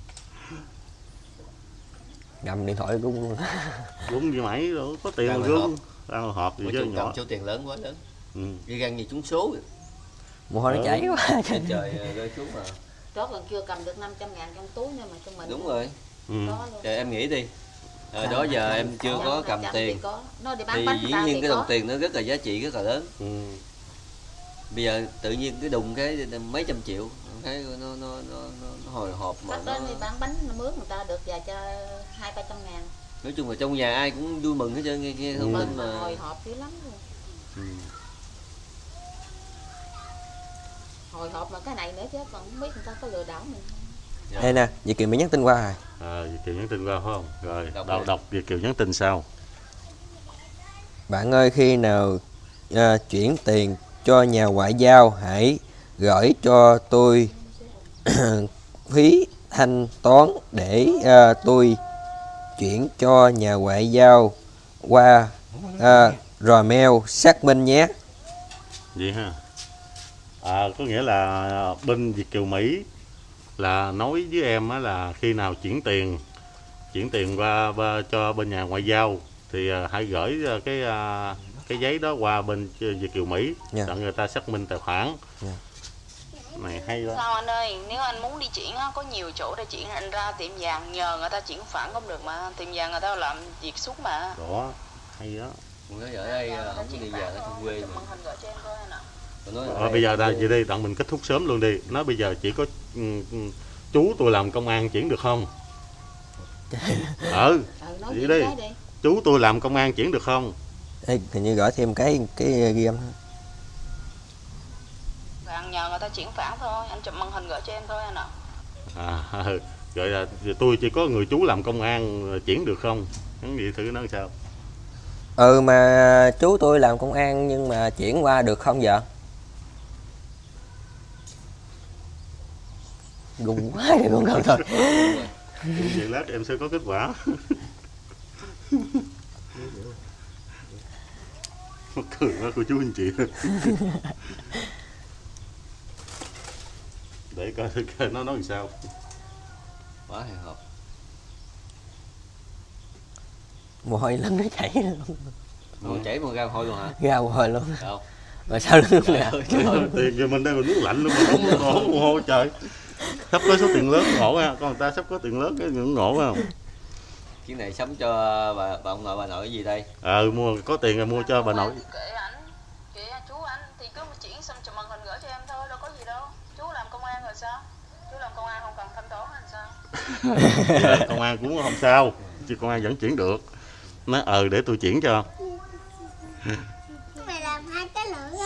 Cầm điện thoại rung luôn. Rung gì mày rồi, có tiền mà rung. Đang họp gì chứ nhỏ. Số tiền lớn quá lớn. Ừ. Đi gan gì trúng số rồi. Mồ hôi nó chảy quá. Trời rơi xuống mà. Đó còn chưa cầm được 500.000 trong túi nữa mà cho mình. Đúng rồi. Đó luôn. Trời em nghĩ đi. Đó giờ em chưa có cầm tiền thì dĩ nhiên cái đồng tiền nó rất là giá trị rất là lớn. Bây giờ tự nhiên cái đùng cái mấy trăm triệu cái nó hồi hộp mà nó thì bán bánh nó mướn người ta được vài cho 200-300 ngàn. Nói chung là trong nhà ai cũng vui mừng hết trơn, nghe thông tin mà hồi hộp dữ lắm luôn. Hồi hộp mà cái này nữa chứ còn không biết người ta có lừa đảo mình không. Đây nè, Việt Kiều mới nhắn tin qua rồi. Việt Kiều nhắn tin qua phải không? Rồi, đọc Việt Kiều nhắn tin sao? Bạn ơi, khi nào chuyển tiền cho nhà ngoại giao hãy gửi cho tôi phí thanh toán để tôi chuyển cho nhà ngoại giao qua Gmail xác minh nhé. Vậy ha. Có nghĩa là bên Việt kiều Mỹ là nói với em á là khi nào chuyển tiền qua cho bên nhà ngoại giao thì hãy gửi cái giấy đó qua bên Việt kiều Mỹ để người ta xác minh tài khoản. Này hay đó. Sao anh ơi, nếu anh muốn đi chuyển á, có nhiều chỗ để chuyển, anh ra tiệm vàng nhờ người ta chuyển khoản cũng được mà, tiệm vàng người ta làm việc suốt mà. Đó, hay đó. Nói ở đây không có đi về ở trong quê mà. Bây giờ vậy đi, đặng mình kết thúc sớm luôn đi. Nói bây giờ chỉ có chú tôi làm công an chuyển được không? Vậy đi. Chú tôi làm công an chuyển được không? Ê, hình như gửi thêm cái ghi âm. Bạn nhờ người ta chuyển khoản thôi, anh chụp màn hình gửi cho em thôi anh ạ. Rồi là tôi chỉ có người chú làm công an chuyển được không? Hắn vậy thử nói sao? Mà chú tôi làm công an nhưng mà chuyển qua được không vậy? Gùng quá thì con cần thôi. Vậy lát em sẽ có kết quả. Mắc cười quá cô chú anh chị. Để coi nó nói làm sao. Quá hề hợp. Mồ hôi lắm nó chảy luôn. Mồ chảy mồ ra hôi luôn hả? Ra mồ hôi luôn. Đâu? Mà sao lưng nè? Tiền cho mình đang còn nước lạnh luôn mà không ngộ mồ hôi trời. Sắp có số tiền lớn ngộ ha, con người ta sắp có tiền lớn cái ngộ không? Chuyến này sắm cho bà ông nội bà nội cái gì đây? Mua có tiền rồi mua cho bà nội. Kệ anh, kệ chú anh thì cứ chuyển xong chụp màn hình gửi cho em thôi, đâu có gì đâu. Chú làm công an rồi sao? Chú làm công an không cần thanh toán hay sao? Công an cũng không sao, chứ công an vẫn chuyển được. Nói để tôi chuyển cho. Mày làm 2 cái lưỡi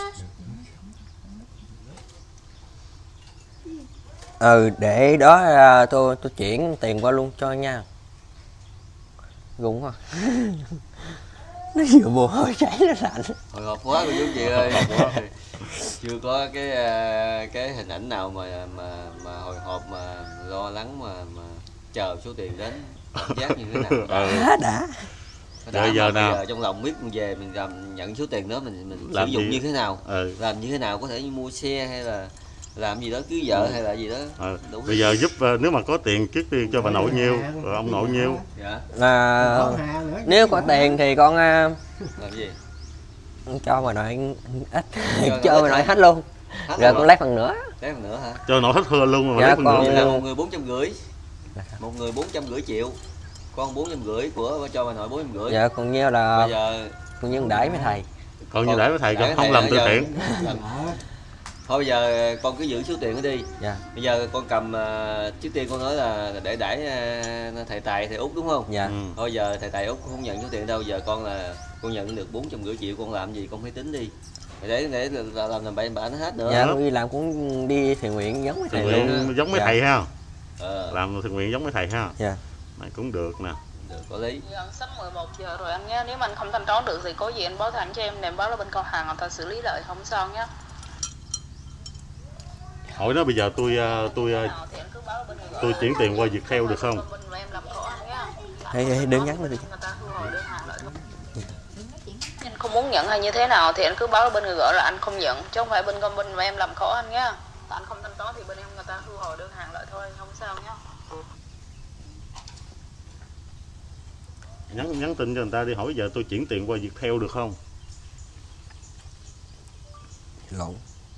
á. Để đó tôi chuyển tiền qua luôn cho nha. Gúng à. Nó vừa mồ hôi chảy nó lạnh. Hồi hộp quá cô chú chị ơi. Chưa có cái hình ảnh nào mà hồi hộp mà lo lắng mà chờ số tiền đến, cảm giác như thế nào? Đã. Rồi giờ nào trong lòng biết mình về mình làm nhận số tiền đó mình sử dụng như thế nào, làm như thế nào, có thể như mua xe hay là làm gì đó cưới vợ hay là gì đó. Bây giờ giúp nếu mà có tiền trước tiên cho bà nội nhiêu rồi ông nội nhiêu. Là nếu có tiền thì con làm gì cho bà nội ít cho bà nội hết luôn rồi con lấy phần nữa hả? Cho nội hết thừa luôn mà. Dạ, lấy phần nữa là một người 450, một người 450 triệu, con 450 của cho bà nội 450. Dạ còn nhiêu là bây giờ con nhiêu đãi với thầy, còn như để với thầy không làm từ thiện. Thôi bây giờ con cứ giữ số tiền đó đi. Dạ. Bây giờ con cầm trước tiên con nói là để đãi thầy Tài thầy Út đúng không? Dạ. Thôi giờ thầy Tài Út không nhận số tiền đâu, giờ con nhận được 450 triệu con làm gì con phải tính đi. Để làm bậy bạ nó hết nữa. Dạ con đi làm cũng đi thiện nguyện giống với thầy luôn. Giống với thầy ha. Làm thiện nguyện giống với thầy ha. Dạ. Này cũng được nè. Được, có lý. Gần sắp 11 giờ rồi anh nhé, nếu mà anh không thanh toán được thì có gì anh báo thẳng cho em báo là bên kho hàng người ta xử lý lại, không sao nhé. Hỏi nó bây giờ tôi chuyển tiền qua Viettel được không? Hay đơn nhắn đi. Anh không muốn nhận hay như thế nào thì anh cứ báo bên người gửi là anh không nhận, chứ không phải bên em làm khó anh nhé. Anh không thanh toán thì bên em người ta thu hồi đơn hàng lại thôi, không sao nhé. Nhắn tin cho người ta đi, hỏi giờ tôi chuyển tiền qua Viettel được không? Lộn.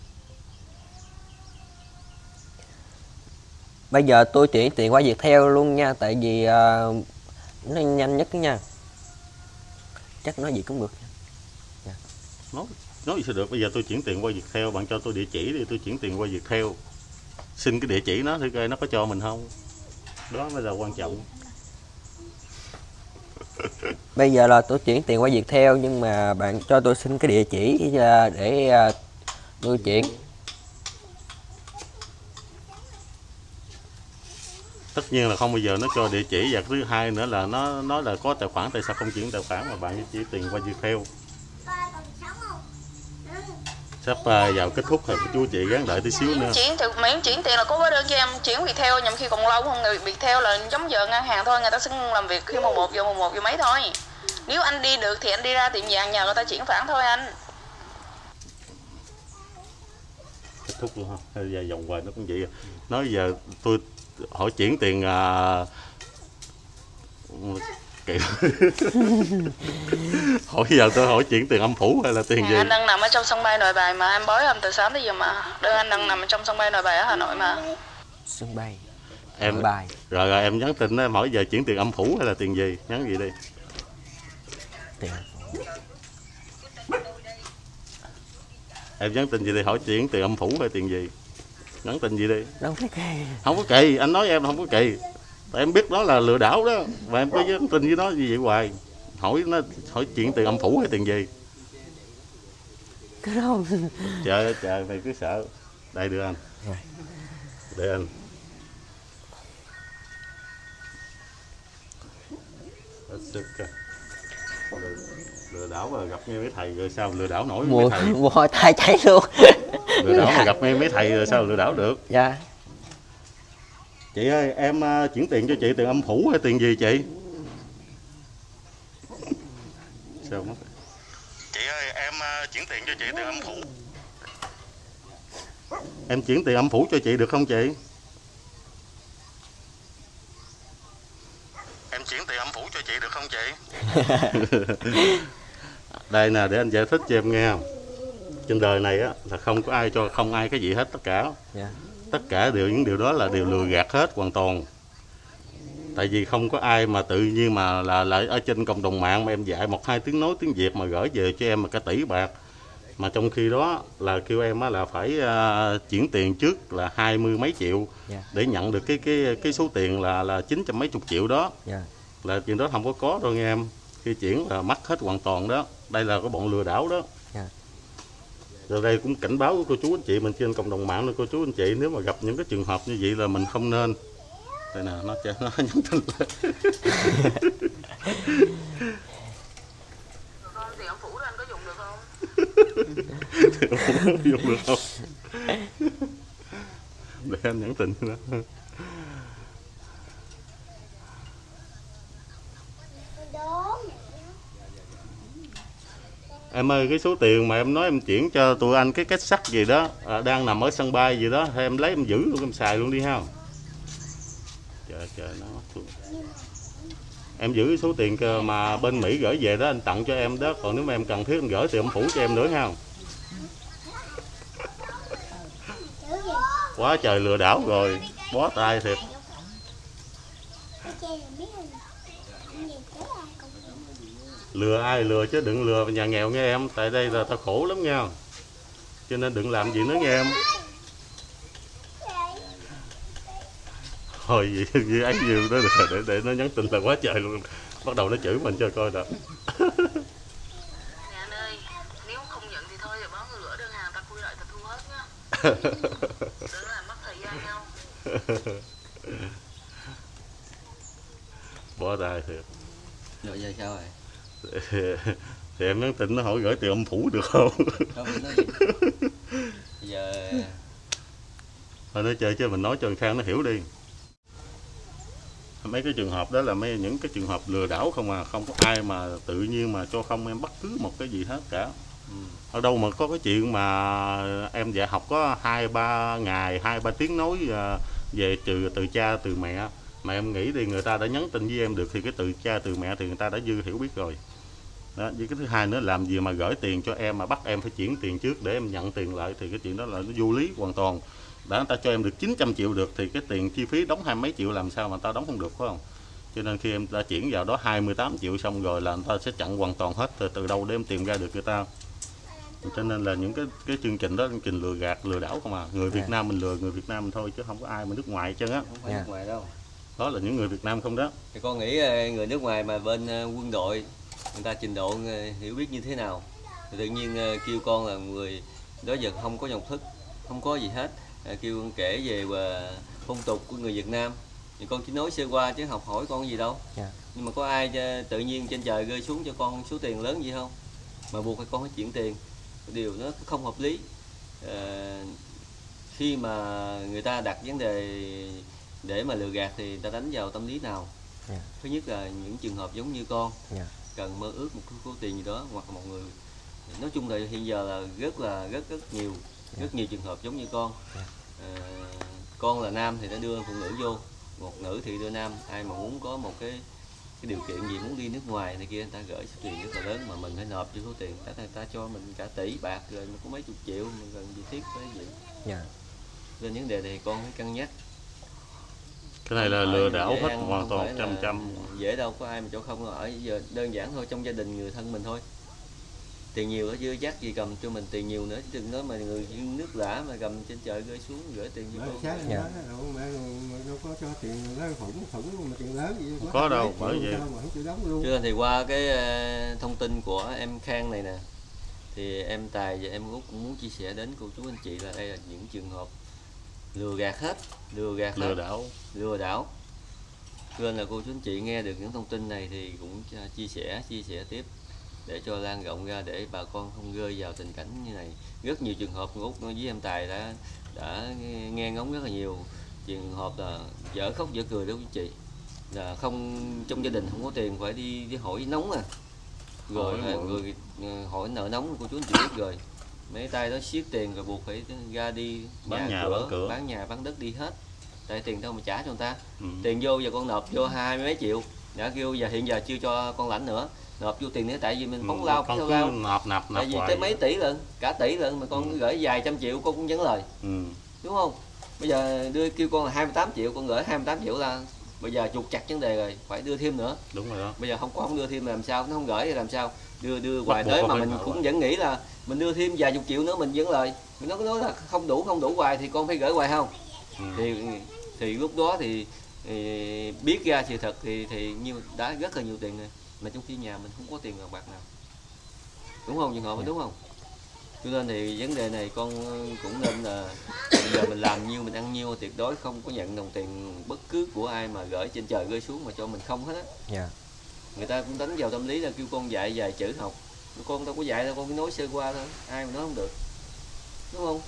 Bây giờ tôi chuyển tiền qua Viettel luôn nha, tại vì nó nhanh nhất nha. Chắc nói gì cũng được. Dạ. Nói gì sao được, bây giờ tôi chuyển tiền qua Viettel, bạn cho tôi địa chỉ đi, tôi chuyển tiền qua Viettel. Xin cái địa chỉ nó thử coi nó có cho mình không. Đó mới là quan trọng. Bây giờ là tôi chuyển tiền qua Viettel nhưng mà bạn cho tôi xin cái địa chỉ để tôi chuyển. Tất nhiên là không bao giờ nó cho địa chỉ, và thứ hai nữa là nó nói là có tài khoản, tại sao không chuyển tài khoản mà bạn chỉ tiền qua Viettel. Sắp vào kết thúc rồi, chú chị gắng đợi tí xíu nữa. Chuyển thì miễn chuyển tiền là có hóa đơn cho em, chuyển Viettel nhầm khi còn lâu không, người Viettel là giống giờ ngân hàng thôi, người ta sẽ làm việc khi 11 giờ mấy thôi. Nếu anh đi được thì anh đi ra tiệm vàng nhờ người ta chuyển khoản thôi anh. Kết thúc luôn không? Dài vòng hoài nó cũng vậy. Nói giờ tôi hỏi chuyển tiền kiểu hỏi giờ tôi hỏi chuyển tiền âm phủ hay là tiền gì? Anh đang nằm ở trong sân bay Nội Bài mà em bói em từ sáng tới giờ mà. Đơn anh đang nằm ở trong sân bay Nội Bài ở Hà Nội mà. Sân bay. Em bài. Rồi em nhắn tin em hỏi giờ chuyển tiền âm phủ hay là tiền gì? Nhắn gì đi. Tiền. Em nhắn tin gì đi, hỏi chuyển tiền âm phủ hay tiền gì? Nhắn tin gì đi. Đâu phải kỳ. Không có kỳ, anh nói em không có kỳ. Tại em biết đó là lừa đảo đó, và em có nhắn tin với nó như vậy hoài. Hỏi chuyện tiền âm phủ hay tiền gì? Cái đó. Trời mày cứ sợ. Đây đưa anh. Rồi. Để anh. Hết sức à. Lừa đảo mà gặp nghe mấy thầy rồi sao lừa đảo nổi mấy thầy? Mua tay cháy luôn. Lừa đảo mà gặp nghe mấy thầy rồi sao lừa đảo được? Dạ. Chị ơi, em chuyển tiền cho chị tiền âm phủ hay tiền gì chị? Sao mất? Chị ơi, em chuyển tiền cho chị tiền âm phủ. Em chuyển tiền âm phủ cho chị được không chị? Em chuyển tiền âm phủ cho chị được không chị? Đây nè, để anh giải thích cho em nghe. Trên đời này á là không có ai cho không ai cái gì hết tất cả. Dạ. Tất cả những điều đó là đều lừa gạt hết hoàn toàn. Tại vì không có ai mà tự nhiên mà là ở trên cộng đồng mạng mà em dạy 1-2 tiếng nói tiếng Việt mà gửi về cho em mà cả tỷ bạc. Mà trong khi đó là kêu em là phải chuyển tiền trước là 20 mấy triệu để nhận được cái số tiền là 900 mấy chục triệu đó. Là chuyện đó không có đâu nghe em. Khi chuyển là mất hết hoàn toàn đó. Đây là cái bọn lừa đảo đó. Rồi đây cũng cảnh báo với cô chú anh chị mình trên cộng đồng mạng, cô chú anh chị nếu mà gặp những cái trường hợp như vậy là mình không nên. Đây nè, nó nhắn tin lại. Tiền âm phủ đó anh có dùng được không? Tiền âm phủ có dùng được không? Để anh nhắn tin cho nó. Em ơi, cái số tiền mà em nói em chuyển cho tụi anh cái kết sắt gì đó đang nằm ở sân bay gì đó, em lấy em giữ luôn, em xài luôn đi ha. Trời nó xuống. Em giữ cái số tiền mà bên Mỹ gửi về đó anh tặng cho em đó, còn nếu mà em cần thiết em gửi tiền âm phủ cho em nữa ha. Quá trời lừa đảo rồi, bó tay thiệt. Lừa ai lừa chứ đừng lừa nhà nghèo nghe em, tại đây là ta khổ lắm nha. Cho nên đừng làm gì nữa nghe em. Thôi gì ấy nhiều đó để nó nhắn tin là quá trời luôn. Bắt đầu nó chửi mình cho coi được. Nè anh ơi, nếu không nhận thì thôi rồi báo người gửi đơn hàng ta khui lại ta thu hết nhá. Đừng làm mất thời gian nhau. Bỏ tay thiệt. Rồi giờ sao rồi? Thì em nhắn tin nó hỏi gửi tiền âm phủ được không? Đâu nói gì? Giờ thôi nói chơi chứ mình nói cho thằng Khang nó hiểu đi. Mấy cái trường hợp đó là những cái trường hợp lừa đảo không à, không có ai mà tự nhiên mà cho không em bất cứ một cái gì hết cả. Ở đâu mà có cái chuyện mà em dạy học có 2-3 ngày 2-3 tiếng nói về từ cha từ mẹ, mà em nghĩ đi người ta đã nhắn tin với em được thì cái từ cha từ mẹ thì người ta đã dư hiểu biết rồi đó. Với cái thứ hai nữa, làm gì mà gửi tiền cho em mà bắt em phải chuyển tiền trước để em nhận tiền lại thì cái chuyện đó là nó vô lý hoàn toàn. Đã người ta cho em được 900 triệu được thì cái tiền chi phí đóng 20 mấy triệu làm sao mà ta đóng không được, phải không? Cho nên khi em đã chuyển vào đó 28 triệu xong rồi là người ta sẽ chặn hoàn toàn hết, từ đâu để em tìm ra được người ta. Cho nên là những cái chương trình đó, chương trình lừa gạt lừa đảo không à. Người Việt Nam mình lừa người Việt Nam mình thôi chứ không có ai mà nước ngoài chứ á. không phải nước ngoài đâu. Đó là những người Việt Nam không đó. Thì con nghĩ người nước ngoài mà bên quân đội người ta trình độ hiểu biết như thế nào thì tự nhiên kêu con là người đó giờ không có nhận thức, không có gì hết, kêu con kể về phong tục của người Việt Nam thì con chỉ nói sơ qua chứ học hỏi con gì đâu. Nhưng mà có ai tự nhiên trên trời rơi xuống cho con số tiền lớn gì không mà buộc phải con phải chuyển tiền. điều nó không hợp lý. Khi mà người ta đặt vấn đề để mà lừa gạt thì ta đánh vào tâm lý nào? Thứ nhất là những trường hợp giống như con cần mơ ước một số tiền gì đó, hoặc một người, nói chung là hiện giờ là rất nhiều trường hợp giống như con. Con là nam thì đã đưa phụ nữ vô, một nữ thì đưa nam. Ai mà muốn có một cái điều kiện gì muốn đi nước ngoài này kia, người ta gửi số tiền rất là lớn mà mình phải nộp cho số tiền, người ta cho mình cả tỷ bạc rồi, mà có mấy chục triệu mình cần gì thiết với gì. Nên vấn đề này con phải cân nhắc. Cái này là lừa đảo hết hoàn toàn 100%. Dễ đâu có ai mà chỗ không. Ở giờ đơn giản thôi, trong gia đình người thân mình thôi, tiền nhiều đó chưa chắc gì cầm cho mình tiền nhiều nữa, chứ đừng nói mà người nước lã mà cầm trên trời rơi xuống gửi tiền cho con. Mẹ đâu có cho tiền lớn phủng mà tiền lớn gì không có đâu, bởi vậy. Cho nên thì qua cái thông tin của em Khang này nè, thì em Tài và em Út cũng muốn chia sẻ đến cô chú anh chị là đây là những trường hợp lừa gạt hết, lừa đảo. Cho nên là cô chú anh chị nghe được những thông tin này thì cũng chia sẻ tiếp để cho lan rộng ra, để bà con không rơi vào tình cảnh như này. Rất nhiều trường hợp Út với em Tài đã nghe ngóng rất là nhiều trường hợp là dở khóc dở cười đó quý chị, là không, trong gia đình không có tiền phải đi hỏi nóng rồi người hỏi nợ nóng, cô chú anh chị biết rồi, mấy tay đó siết tiền rồi buộc phải ra đi bán nhà bán đất đi hết, tại tiền đâu mà trả cho người ta. Tiền vô giờ con nộp vô 20 mấy triệu, đã kêu giờ hiện giờ chưa cho con lãnh nữa, nộp vô tiền nữa, tại vì mình phóng lao theo lao, nạp tại vì tới mấy tỷ lận, cả tỷ lận mà con gửi vài trăm triệu con cũng vấn lời, đúng không? Bây giờ kêu con là 28 triệu, con gửi 28 triệu là bây giờ trục chặt vấn đề rồi, phải đưa thêm nữa. Đúng rồi đó. Bây giờ không đưa thêm làm sao, nó không gửi thì làm sao? Đưa hoài tới mà mình cũng vẫn nghĩ là mình đưa thêm vài chục triệu nữa mình vẫn lời. Nó nói là không đủ hoài thì con phải gửi hoài không? Thì lúc đó thì biết ra sự thật thì đã rất là nhiều tiền rồi, mà trong khi nhà mình không có tiền bạc nào, đúng không? Trường hợp đúng không? Cho nên thì vấn đề này con cũng nên là bây giờ mình làm nhiêu mình ăn nhiêu, tuyệt đối không có nhận đồng tiền bất cứ của ai mà gửi trên trời rơi xuống mà cho mình không hết á. Người ta cũng đánh vào tâm lý là kêu con dạy vài chữ học, con đâu có dạy đâu, con cứ nói sơ qua thôi, ai mà nói không được, đúng không?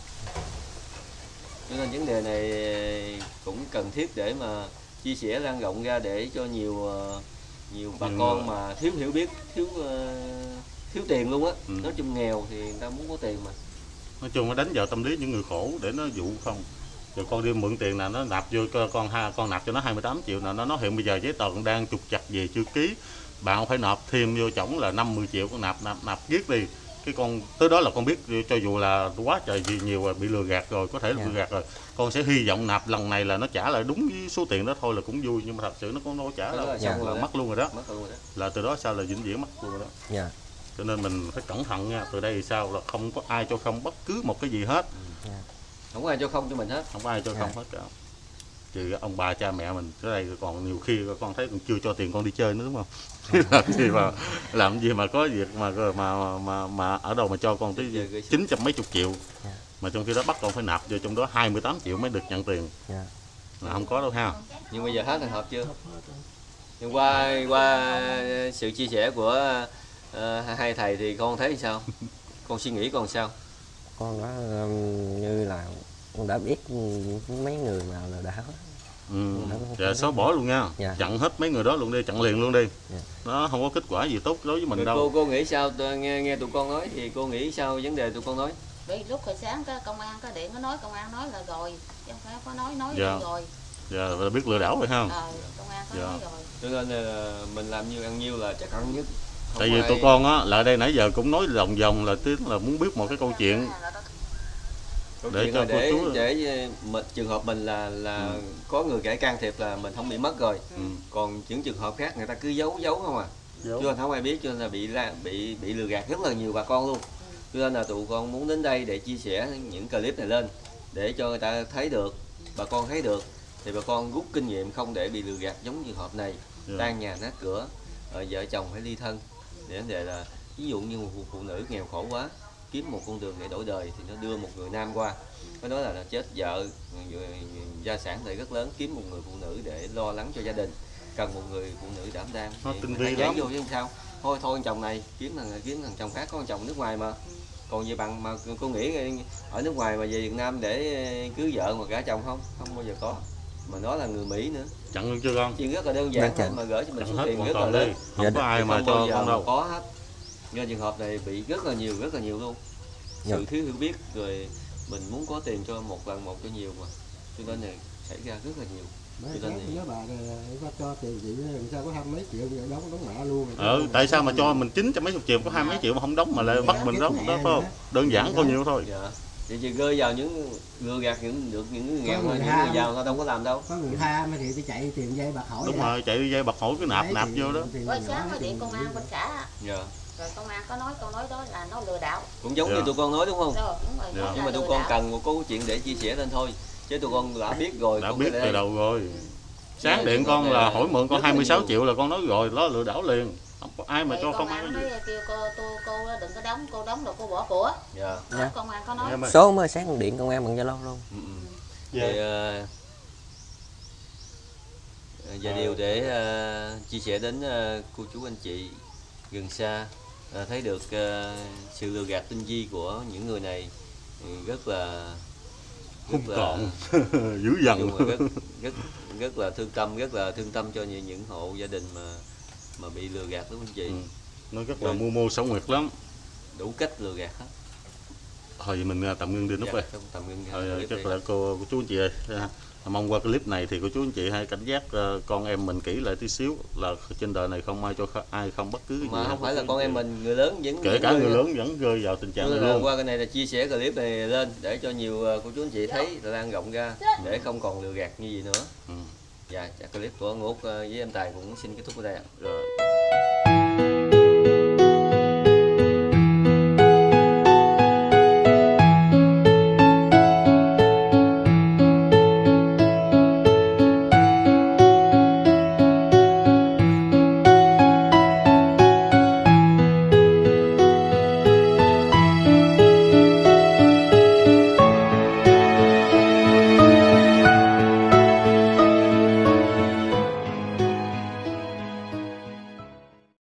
Cho nên vấn đề này cũng cần thiết để mà chia sẻ lan rộng ra, để cho nhiều bà con mà thiếu hiểu biết, thiếu tiền luôn á. Nói chung nghèo thì người ta muốn có tiền mà. Nói chung nó đánh vào tâm lý những người khổ để nó dụ không. Rồi con đi mượn tiền là nó nạp vô con nạp cho nó 28 triệu là nó nói hiện bây giờ giấy tờ con đang trục chặt về chưa ký, bạn phải nộp thêm vô chổng là 50 triệu, con nạp viết đi. Cái con tới đó là con biết, cho dù là quá trời gì nhiều rồi, bị lừa gạt rồi, có thể lừa gạt rồi, con sẽ hy vọng nạp lần này là nó trả lại đúng với số tiền đó thôi là cũng vui, nhưng mà thật sự nó không trả đâu, là mất luôn rồi đó. Là từ đó sao là vĩnh viễn mất luôn rồi đó. Cho nên mình phải cẩn thận nha, từ đây thì sao là không có ai cho không bất cứ một cái gì hết. Không có ai cho không cho mình hết. Không có ai cho không hết cả. Trừ ông bà cha mẹ mình, tới đây còn nhiều khi con thấy còn chưa cho tiền con đi chơi nữa, đúng không? làm gì mà có việc mà ở đâu mà cho con tới 900 mấy chục triệu, mà trong khi đó bắt con phải nạp vô trong đó 28 triệu mới được nhận tiền, là không có đâu ha. Nhưng bây giờ hết thành hợp chưa? Nhưng qua sự chia sẻ của hai thầy thì con thấy sao? Con suy nghĩ con sao? Con đó như là con đã biết mấy người mà lừa đảo. Dạ xóa bỏ luôn nha. Chặn hết mấy người đó luôn đi, chặn liền luôn đi. Nó không có kết quả gì tốt đối với mình đâu. Cô nghĩ sao? Nghe tụi con nói thì cô nghĩ sao vấn đề tụi con nói? Vì lúc hồi sáng cái công an có điện có nói, công an nói là rồi, chứ không phải có nói rồi. Dạ, biết lừa đảo rồi ha. Công an có nói rồi. Cho nên là mình làm nhiêu ăn nhiêu là chắc ăn nhất. Tại vì tụi con á lại đây nãy giờ cũng nói vòng vòng là tiếng là muốn biết một cái câu chuyện để cho cô chú để trường hợp mình là có người kẻ can thiệp là mình không bị mất rồi. Còn những trường hợp khác người ta cứ giấu không à, cho nên không ai biết, cho nên là bị lừa gạt rất là nhiều bà con luôn. Cho nên là tụi con muốn đến đây để chia sẻ những clip này lên để cho người ta thấy được, bà con thấy được thì bà con rút kinh nghiệm không để bị lừa gạt giống trường hợp này. Tan nhà nát cửa, vợ chồng phải ly thân, để vấn đề là ví dụ như một phụ nữ nghèo khổ quá kiếm một con đường để đổi đời thì nó đưa một người nam qua, cái đó là chết vợ, gia sản thì rất lớn, kiếm một người phụ nữ để lo lắng cho gia đình, cần một người phụ nữ đảm đang, nó tinh vi lắm. Vô chứ sao thôi chồng này kiếm thằng chồng khác, có thằng chồng nước ngoài mà Còn về bằng mà cô nghĩ ở nước ngoài mà về Việt Nam để cưới vợ mà gả chồng không bao giờ có. Mà nó là người Mỹ nữa. Chặn luôn chưa con? Chuyện rất là đơn giản thôi mà gửi cho mình số tiền rất là lớn. Không có ai mà cho con đâu. Có hết. Nhưng trường hợp này bị rất là nhiều luôn. Sự thiếu hiểu biết rồi mình muốn có tiền cho một lần một cho nhiều mà. Cho nên này xảy ra rất là nhiều. Nếu bà có cho tiền chị làm sao có 20 mấy triệu đóng nợ luôn. Tại sao mà cho mình 900 mấy chục triệu có 20 mấy triệu mà không đóng mà lại bắt mình đóng đó phải không? Đơn giản có nhiêu thôi. Dạ. Chị rơi vào những lừa gạt những nghèo những người giàu nó đâu có làm đâu. Có người tha mà thì chạy tiền dây bạc hỏi. Đúng rồi, chạy dây bạc hỏi cứ nạp vô đó. Rồi sáng mới điện công an bên xã. Dạ. Rồi công an có nói câu nói đó là nó lừa đảo. Cũng giống như tụi con nói đúng không? Đúng rồi, nhưng mà tụi con cần một câu chuyện để chia sẻ lên thôi. Chứ tụi con đã biết rồi. Đã biết từ đầu rồi. Sáng điện con là hỏi mượn con 26 triệu là con nói rồi, đó lừa đảo liền. Không có ai mà cho không ai có gì. Kêu cô đừng có đóng, cô đóng rồi cô bỏ của. Dạ. Công an có nói. Số mới sáng điện công an bằng Zalo luôn. Thì và điều để chia sẻ đến cô chú anh chị gần xa thấy được sự lừa gạt tinh vi của những người này rất là dữ dằn, rất là thương tâm cho những hộ gia đình mà bị lừa gạt đúng không chị? Nó rất là mưu xảo nguyệt lắm, đủ cách lừa gạt hết. Thôi mình tạm ngưng đi lúc đây. Chắc là cô chú anh chị ơi, mong qua clip này thì cô chú anh chị hãy cảnh giác con em mình kỹ lại tí xíu, là trên đời này không ai cho ai không bất cứ mà không phải là con em mình, người lớn vẫn kể cả người lớn vẫn rơi vào tình trạng này luôn. Qua cái này là chia sẻ clip này lên để cho nhiều cô chú anh chị thấy là lan rộng ra để không còn lừa gạt như gì nữa. Dạ, clip của Ngũ Út với em Tài cũng xin kết thúc ở đây ạ. Rồi.